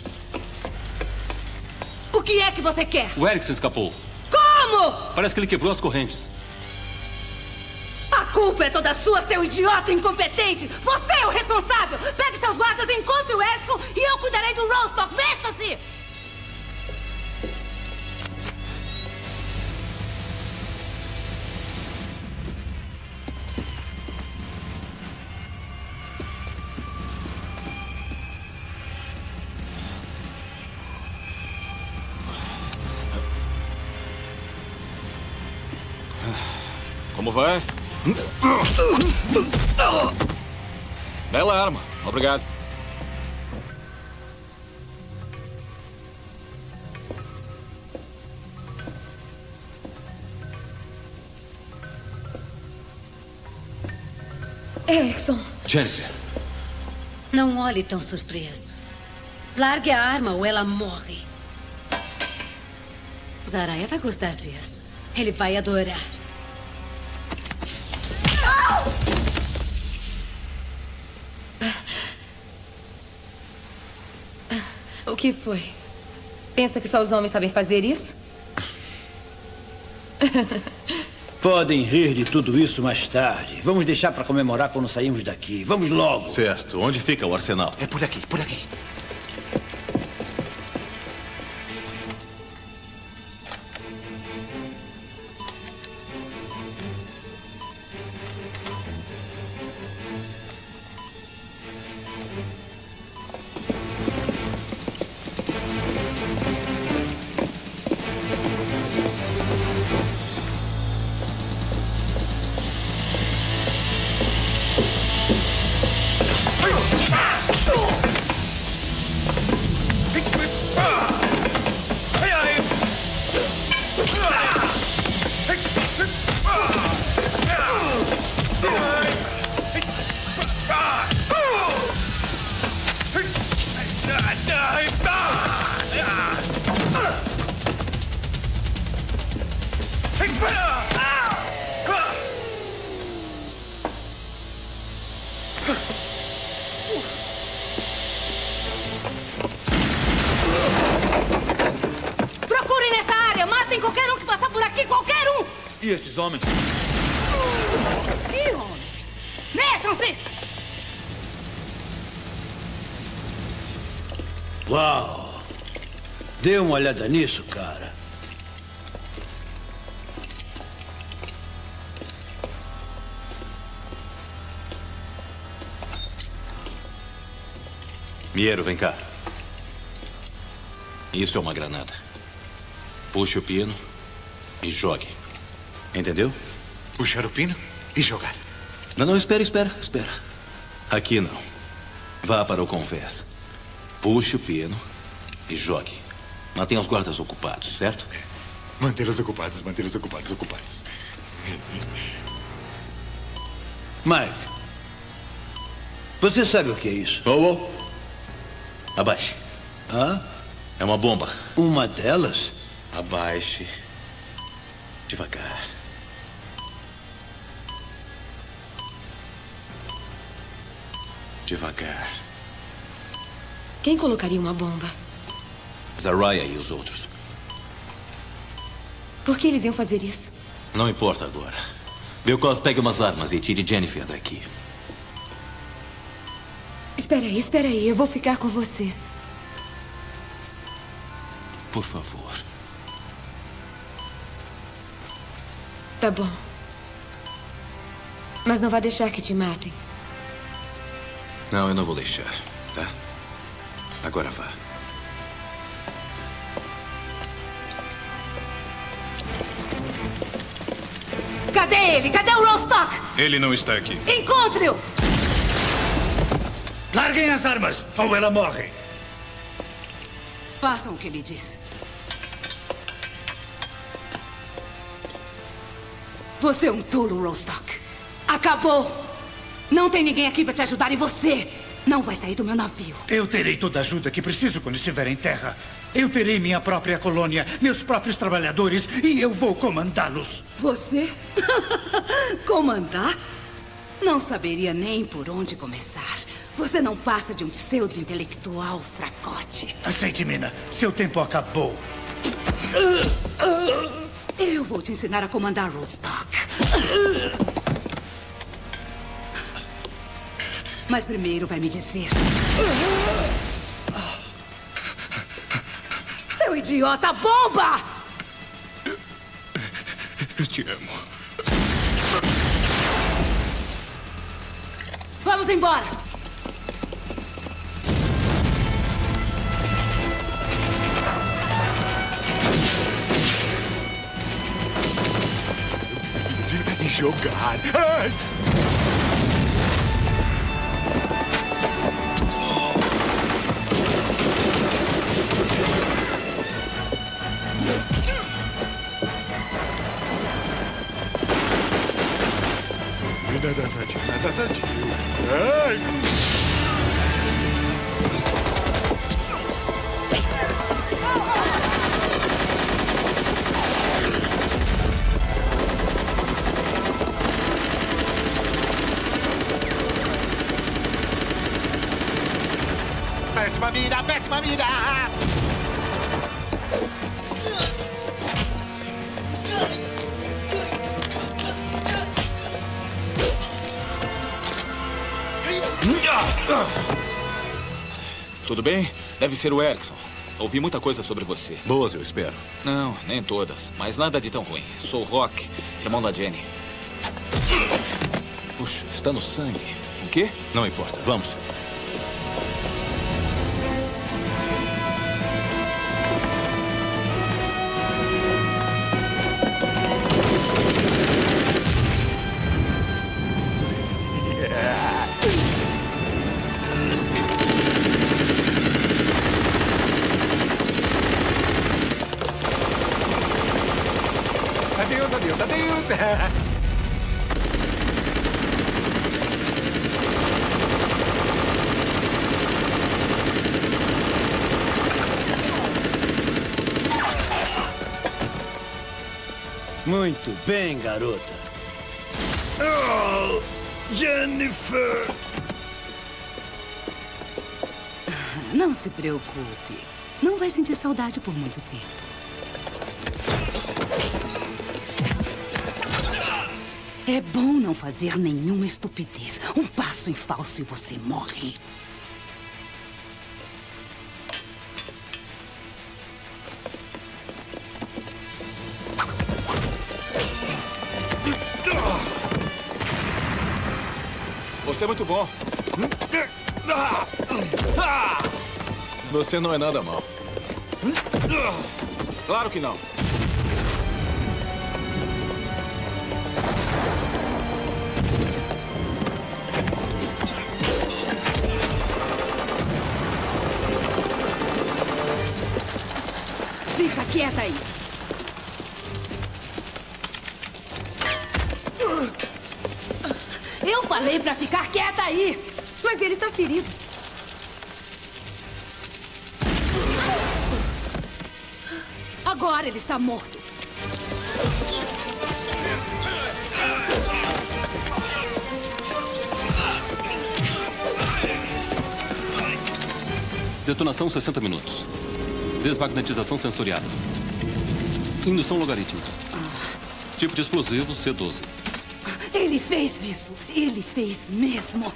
O que é que você quer? O Erickson escapou. Como? Parece que ele quebrou as correntes. A culpa é toda sua, seu idiota incompetente! Você é o responsável! Pegue seus guardas, encontre o Erickson e eu cuidarei do Rostok! Mexa-se! Como vai? Bela arma. Obrigado. Erickson. Jennifer. Não olhe tão surpreso. Largue a arma ou ela morre. Zaraya vai gostar disso. Ele vai adorar. O que foi? Pensa que só os homens sabem fazer isso? Podem rir de tudo isso mais tarde. Vamos deixar para comemorar quando sairmos daqui. Vamos logo. Certo. Onde fica o arsenal? É por aqui, por aqui. Procurem nessa área! Matem qualquer um que passar por aqui! Qualquer um! E esses homens? Que homens? Mexam-se! Uau! Dê uma olhada nisso, cara. Miero, vem cá. Isso é uma granada. Puxe o pino e jogue. Entendeu? Puxar o pino e jogar. Não, espera. Aqui não. Vá para o convés. Puxe o pino e jogue. Mantenha os guardas ocupados, certo? Mantê-los ocupados. Mike, você sabe o que é isso? Abaixe. Hã? É uma bomba. Uma delas? Abaixe. Devagar. Devagar. Quem colocaria uma bomba? Zaraya e os outros. Por que eles iam fazer isso? Não importa agora. Belkov, pegue umas armas e tire Jennifer daqui. Espera aí. Eu vou ficar com você. Por favor. Tá bom. Mas não vá deixar que te matem. Não, eu não vou deixar, tá? Agora vá. Cadê ele? Cadê o Rostock? Ele não está aqui. Encontre-o! Larguem as armas, ou ela morre. Façam o que ele diz. Você é um tolo, Rostock. Acabou! Não tem ninguém aqui para te ajudar e você não vai sair do meu navio. Eu terei toda a ajuda que preciso quando estiver em terra. Eu terei minha própria colônia, meus próprios trabalhadores e eu vou comandá-los. Você? Comandar? Não saberia nem por onde começar. Você não passa de um pseudo-intelectual fracote. Aceite, Mina. Seu tempo acabou. Eu vou te ensinar a comandar Rostock. Mas primeiro vai me dizer... Seu idiota, bomba! Eu te amo. Vamos embora! Jogar. Ai! Nada sadio. Ai! Péssima mira! Tudo bem? Deve ser o Erickson. Ouvi muita coisa sobre você. Boas, eu espero. Não, nem todas. Mas nada de tão ruim. Sou Rock, irmão da Jenny. Puxa, está no sangue. O quê? Não importa, vamos. Adeus. Muito bem, garota. Oh, Jennifer! Não se preocupe. Não vai sentir saudade por muito tempo. É bom não fazer nenhuma estupidez. Um passo em falso e você morre. Você é muito bom. Você não é nada mal. Claro que não. Fica quieta aí. Eu falei pra ficar quieta aí. Mas ele está ferido. Agora ele está morto. Detonação 60 minutos. Desmagnetização sensorial. Indução logarítmica. Tipo de explosivo C12. Ele fez isso. Ele fez mesmo.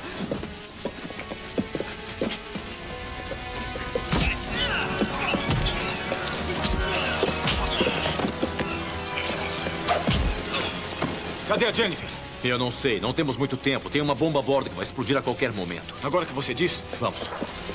Cadê a Jennifer? Eu não sei. Não temos muito tempo. Tem uma bomba a bordo que vai explodir a qualquer momento. Agora que você diz? Vamos.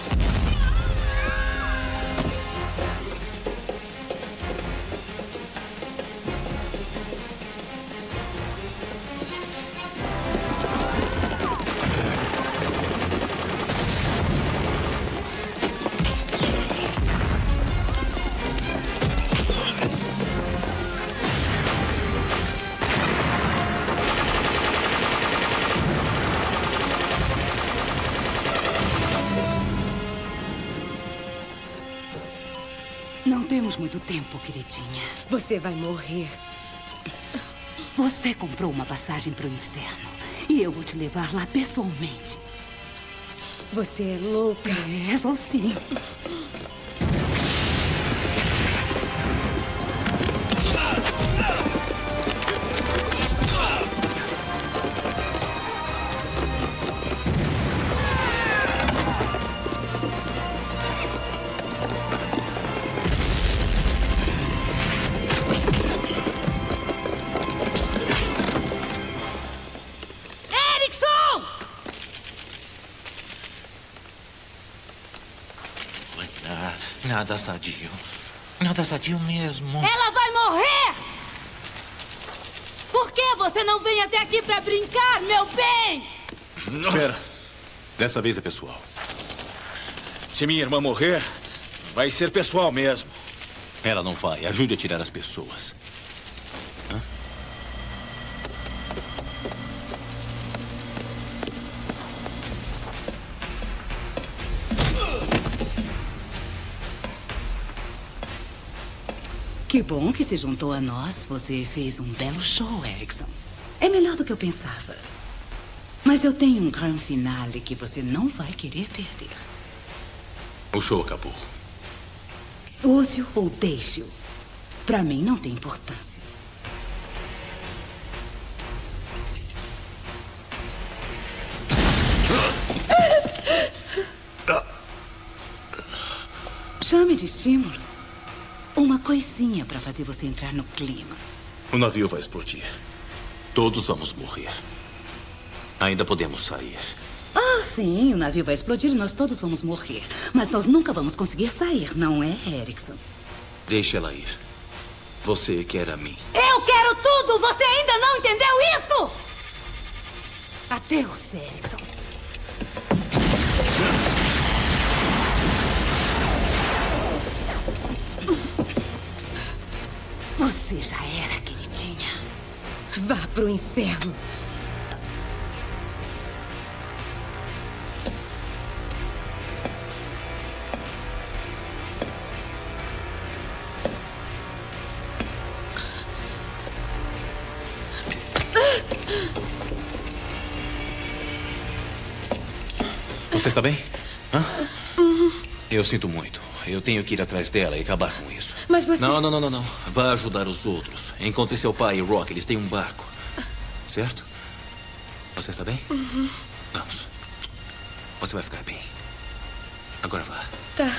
Não temos muito tempo, queridinha. Você vai morrer. Você comprou uma passagem para o inferno. E eu vou te levar lá pessoalmente. Você é louca. É, sou sim. Nada sadio. Nada sadio mesmo. Ela vai morrer! Por que você não vem até aqui pra brincar, meu bem? Espera. Dessa vez é pessoal. Se minha irmã morrer, vai ser pessoal mesmo. Ela não vai. Ajude a tirar as pessoas. Que bom que se juntou a nós. Você fez um belo show, Erickson. É melhor do que eu pensava. Mas eu tenho um grande finale que você não vai querer perder. O show acabou. Use-o ou deixe-o. Pra mim não tem importância. Chame de estímulo. Uma coisinha pra fazer você entrar no clima. O navio vai explodir. Todos vamos morrer. Ainda podemos sair. Ah, sim, o navio vai explodir e nós todos vamos morrer. Mas nós nunca vamos conseguir sair, não é, Erickson? Deixe ela ir. Você quer a mim. Eu quero tudo! Você ainda não entendeu isso? Adeus, Erickson. Você já era, queridinha. Vá pro inferno. Você está bem? Hã? Eu sinto muito. Eu tenho que ir atrás dela e acabar com isso. Mas você... Não. Vá ajudar os outros. Encontre seu pai e Rock. Eles têm um barco. Certo? Você está bem? Vamos. Você vai ficar bem. Agora vá. Tá.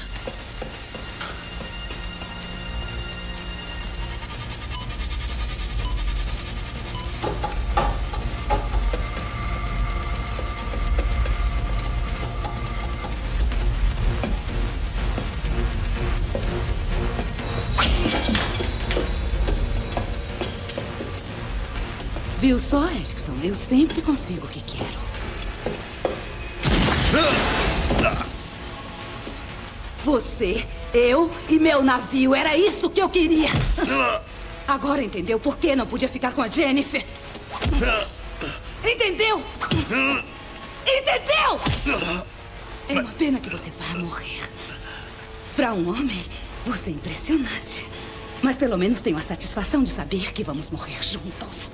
Viu só, Erickson? Eu sempre consigo o que quero. Você, eu e meu navio. Era isso que eu queria. Agora entendeu por que não podia ficar com a Jennifer? Entendeu? Entendeu? É uma pena que você vá morrer. Para um homem, você é impressionante. Mas pelo menos tenho a satisfação de saber que vamos morrer juntos.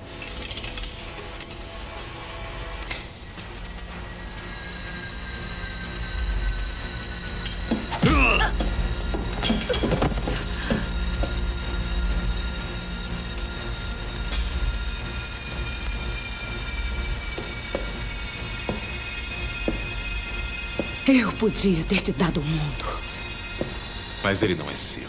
Eu podia ter te dado o mundo. Mas ele não é seu.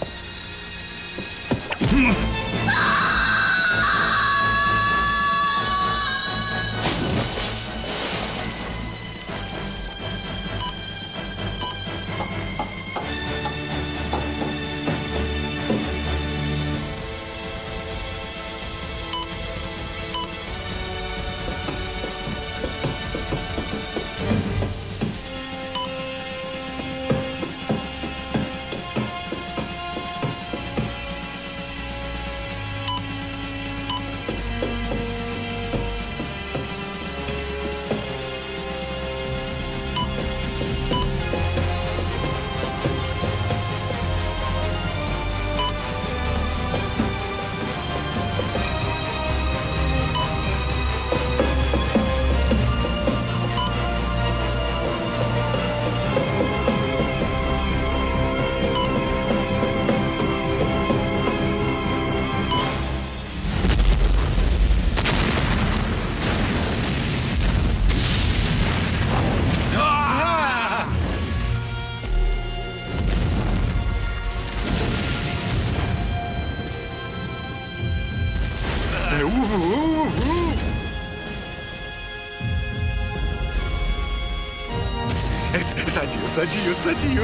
Sadio, sadio.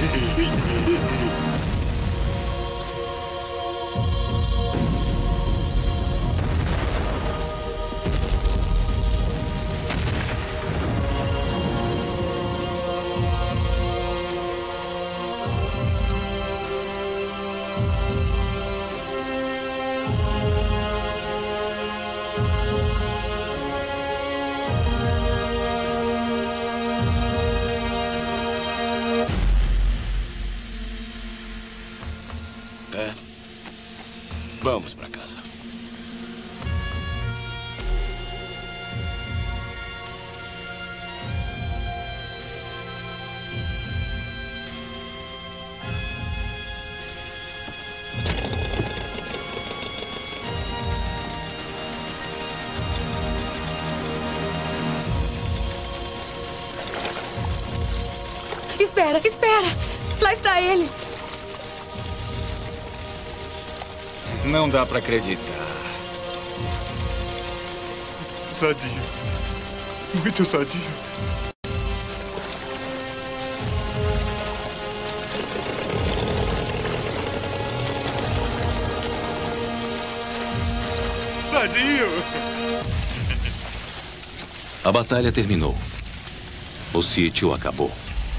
Vamos para casa. Espera, espera! Lá está ele! Não dá pra acreditar. Sadio. Muito sadio. Sadio! A batalha terminou. O sítio acabou.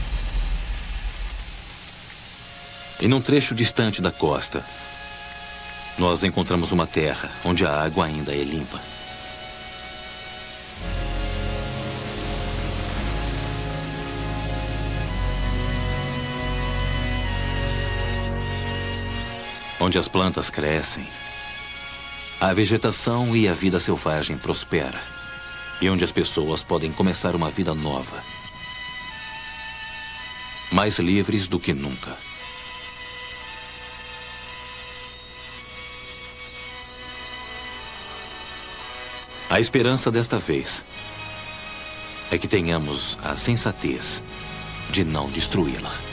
E num trecho distante da costa, nós encontramos uma terra onde a água ainda é limpa. Onde as plantas crescem, a vegetação e a vida selvagem prospera. E onde as pessoas podem começar uma vida nova. Mais livres do que nunca. A esperança desta vez é que tenhamos a sensatez de não destruí-la.